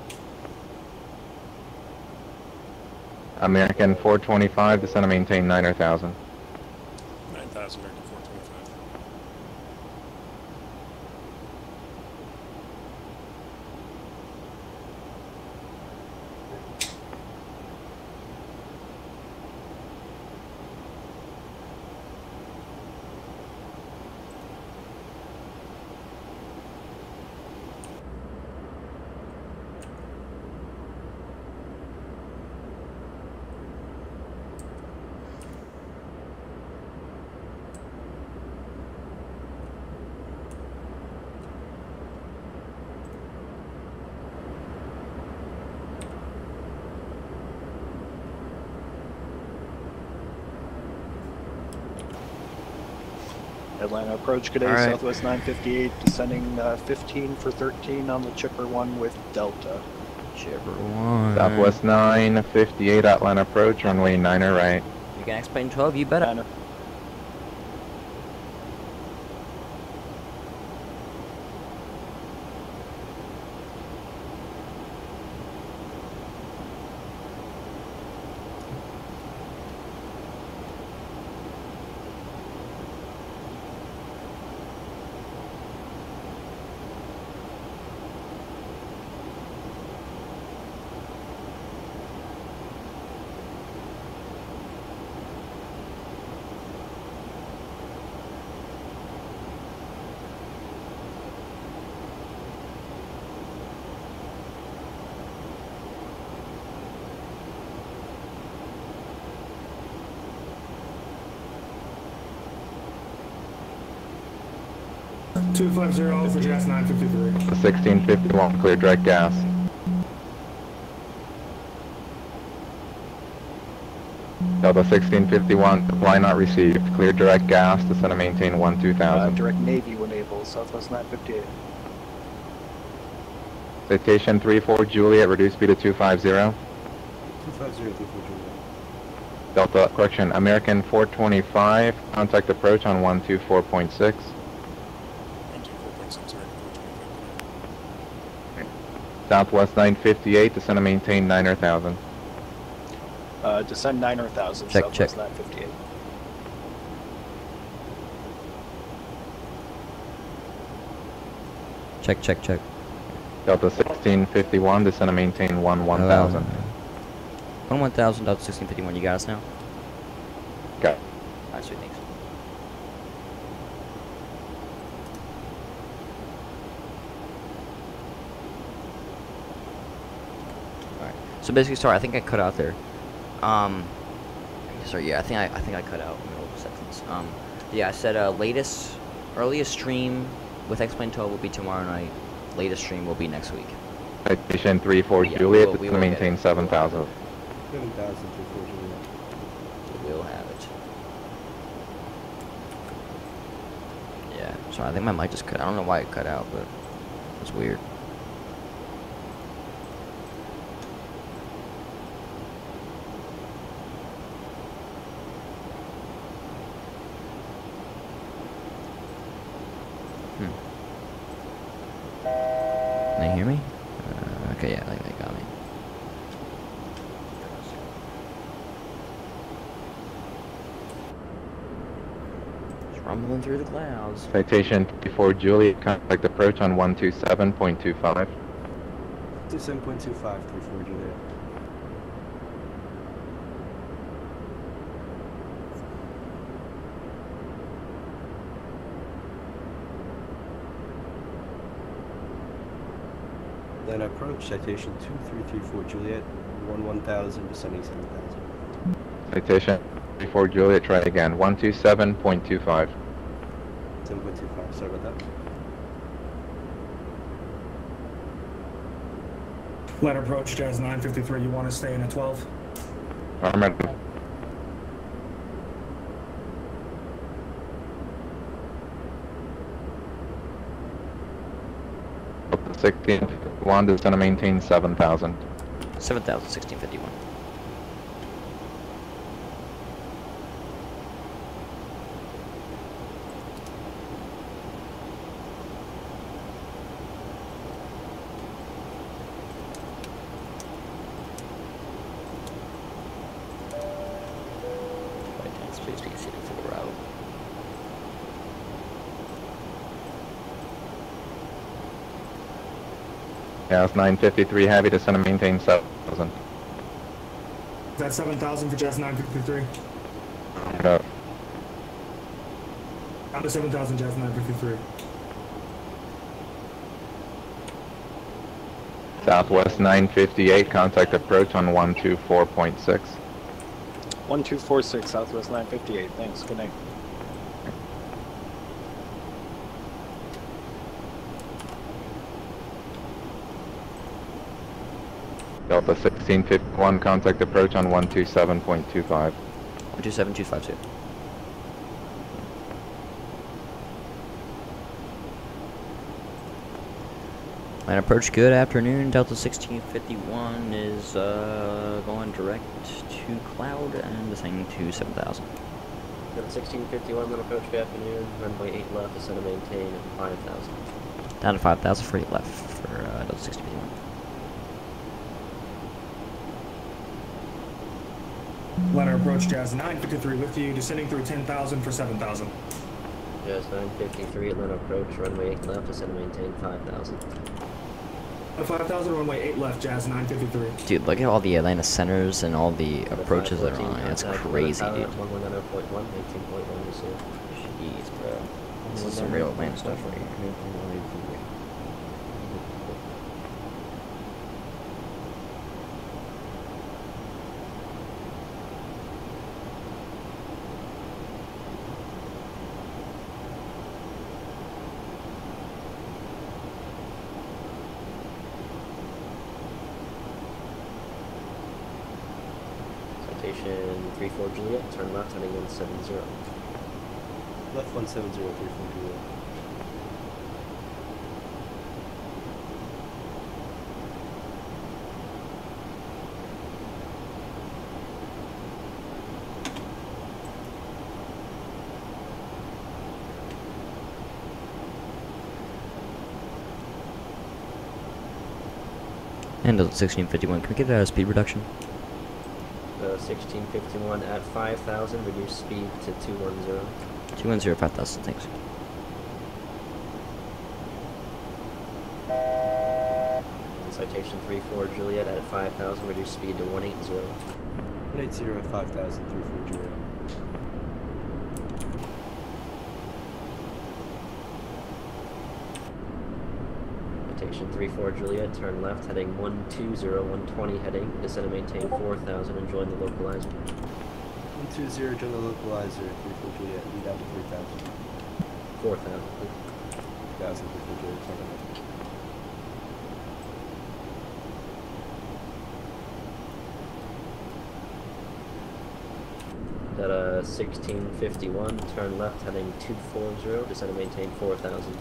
R: American 425, descend and maintain 9,000.
V: 9,000, American 425.
W: Atlanta approach, good day,
T: All right.
W: Southwest 958, descending 15 for 13 on the Chipper 1 with Delta.
T: Chipper 1.
R: Southwest 958, Atlanta approach, runway 9er right.
T: You can explain 12, you better.
O: Two 250 for Jazz 953.
R: 1651, clear direct gas. Delta 1651, supply not received. Clear direct gas, descend and maintain 12,000.
W: Direct Navy will enable, Southwest 958.
R: Citation 34 Juliet, reduce speed to 250.
U: 250, 34 Juliet.
R: Delta, correction, American 425, contact approach on 124.6. Southwest 958, descend and maintain 9,000.
W: Descend 9,000,
T: Check,
W: Southwest
T: check.
W: 958.
T: Check, check, check.
R: Delta 1651, descend and maintain 11,000.
T: 1,000, Delta 1651, you got us now?
R: Got it.
T: Alright, sweet, thanks. Alright, so basically, sorry, I think I cut out there. Sorry, yeah, I think I cut out in the middle of the sentence. Yeah, I said earliest stream with X-Plane 12 will be tomorrow night. Latest stream will be next week.
R: Citation 34
T: Yeah,
R: Juliet,
T: we
R: descend
T: will
R: and
T: get
R: maintain
T: it.
R: 7,000.
U: 7,000, 34 Juliet.
T: We'll have it. Yeah, sorry, I think my mic just cut. I don't know why it cut out, but it's weird. Can they hear me? Okay, yeah, they got me. Just rumbling through the clouds.
R: Citation before Juliet, contact approach on 127.25.
U: 27.25, 34 Juliet. Then approach, citation 2334 Juliet, 1000 descending 7000.
R: Citation before Juliet, try again. 127.25.
U: 7.25, sorry about that.
O: Let approach, Jazz 953. You want to stay in at 12?
R: Affirmative. Up to 1651 is going to maintain 7,000.
T: 7,000, 1651. Please be seated for the route.
R: Yeah, it's 953 heavy to send and maintain 7,000.
O: Is that 7,000 for Jazz 953?
R: Yeah.
O: Down to 7,000, Jazz 953.
R: Southwest 958, contact approach on 124.6.
W: 1246 Southwest 958. Thanks. Good night.
R: Delta 1651, contact approach on 127.25.
T: 127252. Line approach, good afternoon. Delta 1651 is going direct to Cloud and descending to 7,000.
A: Delta 1651, line approach, good afternoon. Runway 8 left, descend and maintain 5,000.
T: Down to 5,000 for 8 left for Delta 1651.
O: Let approach, Jazz 953 with you, descending through 10,000 for 7,000.
A: Jazz 953, Atlanta approach, runway 8 left, descend and maintain 5,000.
O: 5,000, runway 8 left, Jazz 953.
T: Dude, look at all the Atlanta centers and all the approaches that are on. That's crazy, dude.
A: 119.1, 18.1 receive.
T: Jeez, bro. This is some real Atlanta stuff right here.
A: Citation 34 Juliet, turn left heading 170.
U: Left 170, 34 Juliet.
T: And 1651, can we get a speed reduction?
A: 1651 at 5,000, reduce speed to 210.
T: 210, 5,000, thanks.
A: Citation 34 Juliet at 5,000, reduce speed to 180.
U: 180 at 5,000, 34 Juliet.
A: Citation 34 Juliet, turn left heading 120, 120 heading, descend and maintain 4,000 and join the localizer.
U: 120, join the localizer, 34 Juliet, and down to 3,000.
A: 4,000.
U: 1,000, 34 Juliet, turn left.
A: At 1651, turn left heading 240, descend and maintain 4,000.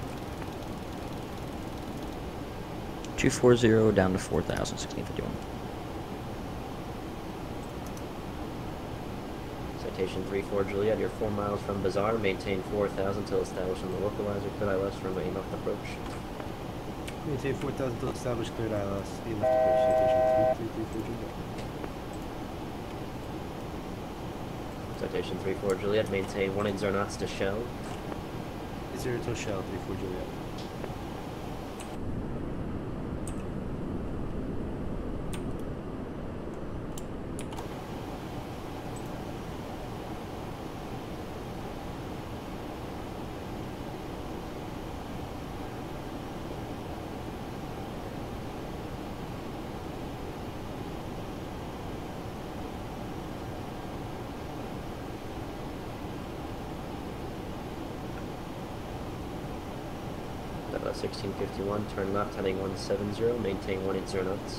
T: 240 down to 4,000, 1651.
A: Citation 3-4 Juliet, you're 4 miles from Bazaar. Maintain 4,000 till established on the localizer. Cleared ILS, remain left approach.
U: Maintain 4,000 till established, cleared ILS. A left approach, citation 3-3-3 Juliet.
A: Citation 3-4 Juliet, maintain 180 knots to Shell.
U: 0 till Shell, 3-4 Juliet.
A: About 1651, turn left, heading 170, maintain 180 knots.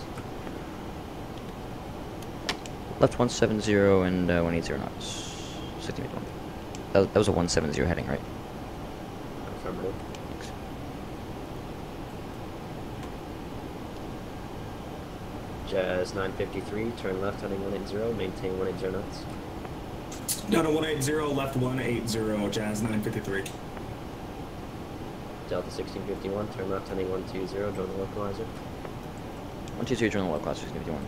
T: Left 170 and 180 knots. 1651. That was a 170 heading, right?
A: Affirmative.
T: Thanks.
A: Jazz 953, turn left, heading 180, maintain 180 knots.
O: Down to 180, left 180, Jazz 953.
A: Delta 1651, turn left, heading 120, join the localizer.
T: 120, join the localizer, 1651.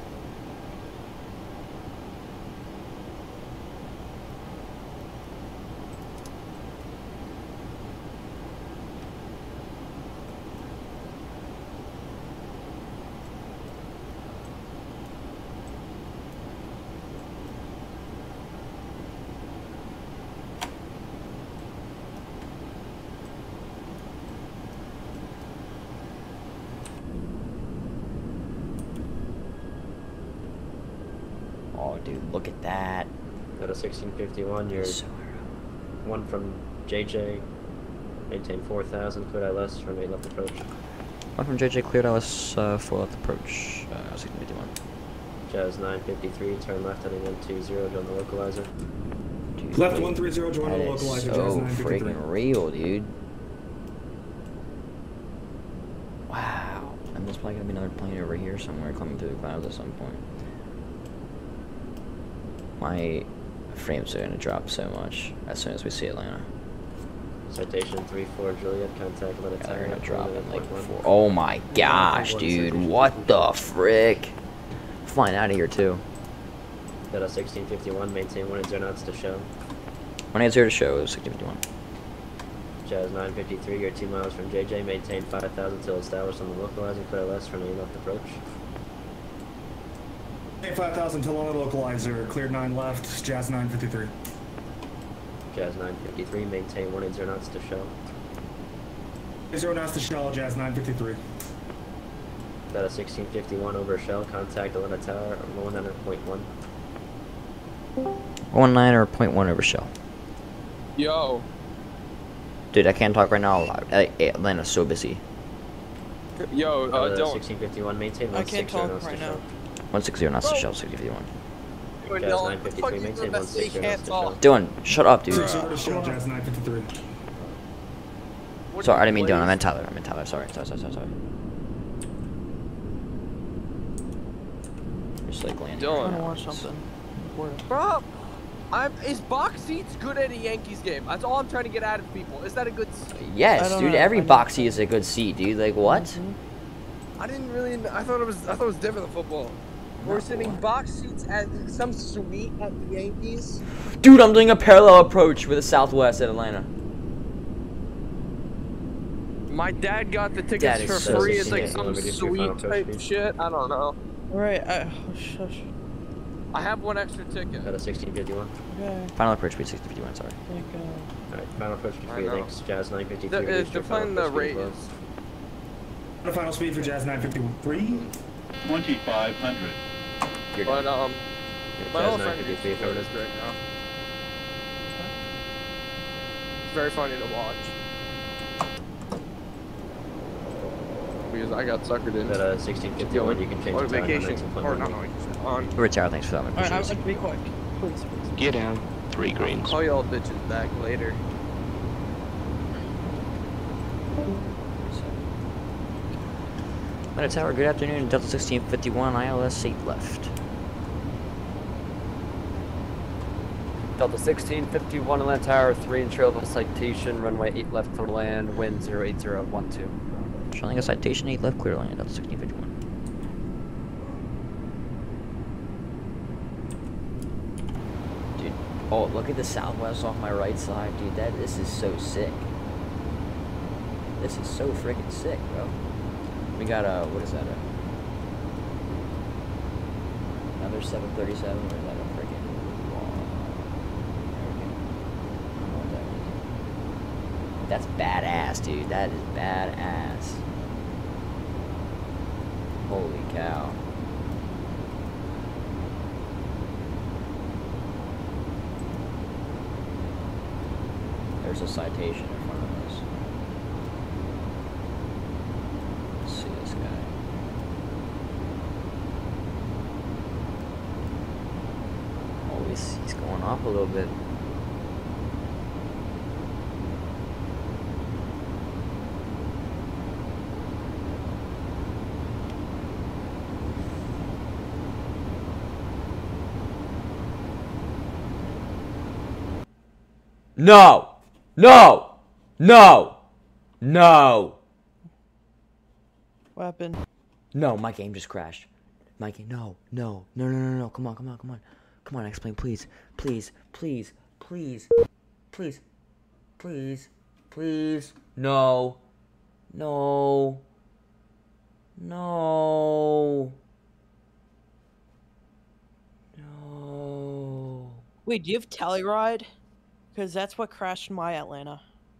T: Oh, dude, look at that.
A: At a 1651, you're 1 from JJ, maintain 4,000, cleared ILS, remain left approach.
T: 1 from JJ, cleared ILS, 4 left approach, 1651.
A: Jazz 953, turn left, heading 120, join the localizer.
T: Dude,
O: Left 130, join the localizer,
T: so
O: Jazz 953.
T: freaking real, dude. Wow. And there's probably gonna be another plane over here somewhere coming through the clouds at some point. My frames are gonna drop so much as soon as we see Atlanta.
A: Citation 3-4 Juliet, contact Atlanta
T: Yeah, they're
A: Tower.
T: gonna drop in like
A: 4.
T: 4. Oh my gosh, dude. What the frick? Flying out of here too.
A: At a 1651, maintain 180 knots to Shell.
T: 180 to show, 1651.
A: Jazz 953, you're 2 miles from JJ, maintain 5,000 till established on the localizer, clear ILS, remain left approach.
O: 5,000 till on the localizer, cleared 9 left, Jazz 953.
A: Jazz 953, maintain 180 knots to Shell.
O: 0 knots to Shell, Jazz 953.
A: At a 1651 over Shell, contact Atlanta Tower, 100.1.
T: 19.1 over shell.
K: Yo.
T: Dude, I can't talk right now. Atlanta's so busy.
K: Yo,
A: At a
K: don't.
A: 1651, maintain
M: I can't
A: 160
M: talk
A: knots to
M: right
A: Shell.
M: now.
T: 160 knots to shell, 1651.
A: Jazz 953, maintain 160 knots to Shell.
T: Dylan, shut up, dude.
O: 0 to Shell, Jazz 953.
T: Sorry, I didn't mean Dylan. I meant Tyler. Sorry. Just like landing.
M: I
K: Dylan.
M: wanna watch something.
K: Bro, is box seats good at a Yankees game? That's all I'm trying to get out of people. Is that a good seat?
T: Yes,
M: I
T: dude.
M: don't know.
T: Every boxy is a good seat, dude. Like what?
K: I didn't really. I thought it was different than football. We're sitting box seats at some suite at the Yankees.
T: Dude, I'm doing a parallel approach with the Southwest at Atlanta.
K: My dad got the
T: Dad
K: tickets
T: is
K: for
T: so
K: free. It's
T: sick.
K: like some
A: Let me get your final
K: sweet type
A: speed.
K: shit. I don't know.
M: Alright, shush.
K: I have one extra ticket.
A: At a 1651.
M: Okay,
T: Final approach speed 6051. Sorry.
M: thank God.
A: Alright, final approach for
K: I
A: free,
K: know.
A: thanks. Jazz 953.
K: They're
A: reached your final
K: playing the
A: approach speed as well.
K: Rays.
O: The final speed for Jazz 953.
B: 2,500.
A: You're
K: But
A: done.
K: my
A: Jazz
K: whole friend
A: 953
K: is
A: affirmative.
K: right now. It's very funny to watch. Because I got suckered in.
A: At a 1651, you can change
K: on
A: the time to
K: vacation.
A: 19.1.
K: Or not on vacation. On.
T: Retired. Thanks for that.
M: Alright, I
T: Appreciate
M: would
T: it.
M: like to be quick. Please.
F: Gear down. 3 greens.
K: Call y'all bitches back later.
T: Atlanta Tower. Good afternoon. Delta 1651. ILS 8 left.
C: Delta 16, 51 in land tower, 3 in trail of a citation, runway 8 left clear to land, wind 08012.
T: Showing a citation 8 left clear land, Delta 1651. Dude, oh, look at the southwest off my right side, dude. This is so sick. This is so freaking sick, bro. We got a, what is that? Another 737, or is that a freaking That's badass, dude. That is badass. Holy cow. There's a citation in front of us. Let's see this guy. Oh, he's going off a little bit. No! No! No! No!
M: What happened?
T: No, my game just crashed. My game, no. Come on. Come on, explain, please. Please. No.
M: Wait, do you have Telluride? Because that's what crashed my Atlanta.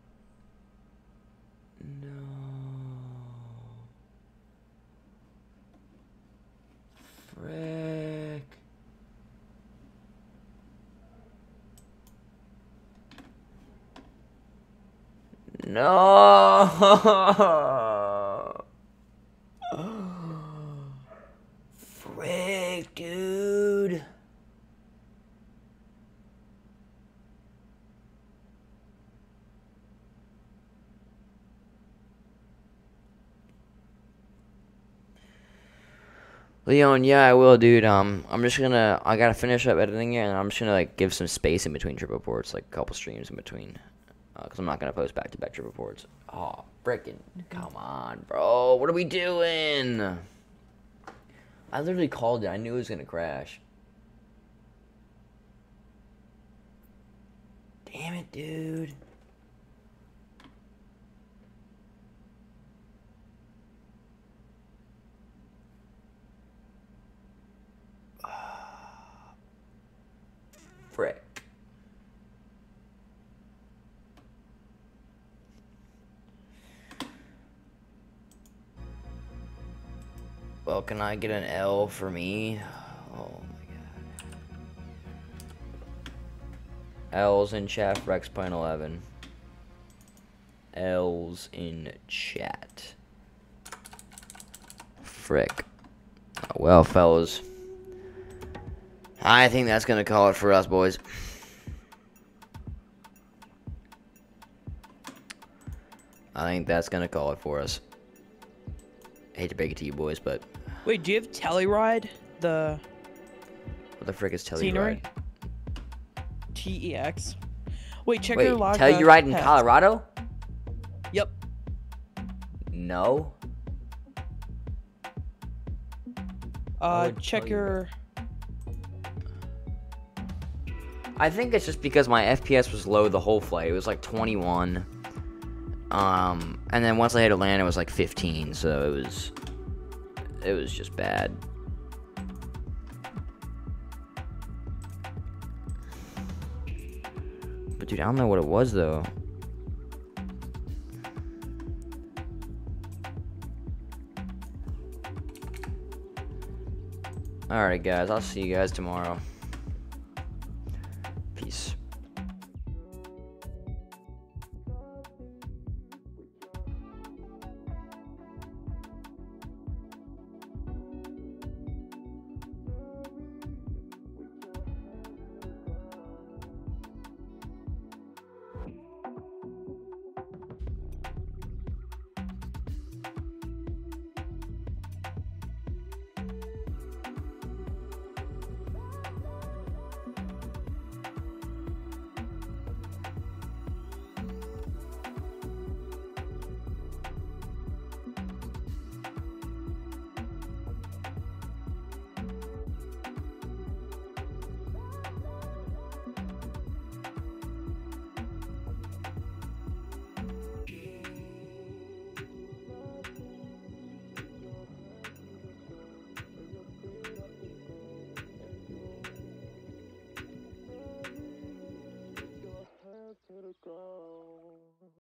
T: Frick. No. Frick, dude. Leon, yeah, I will, dude. I'm just gonna, I gotta finish up editing it, and I'm just gonna, like, give some space in between trip reports, like, a couple streams in between, because I'm not gonna post back-to-back trip reports. Oh, frickin', come on, bro, what are we doing? I literally called it. I knew it was gonna crash. Damn it, dude. Frick. Well, can I get an L for me? Oh my god. L's in chat for X-Plane 11. L's in chat. Frick. Well, fellas. I think that's gonna call it for us, boys. I think that's gonna call it for us. I hate to break it to you, boys, but
M: Wait, do you have Telluride? The
T: what the frick is
M: scenery?
T: Telluride?
M: TEX. Wait, check
T: Wait,
M: your log.
T: Telluride in
M: pets.
T: Colorado?
M: Yep.
T: No.
M: Check your.
T: I think it's just because my FPS was low the whole flight. It was like 21. And then once I hit Atlanta, it was like 15. So it was just bad. But dude, I don't know what it was though. Alright guys, I'll see you guys tomorrow.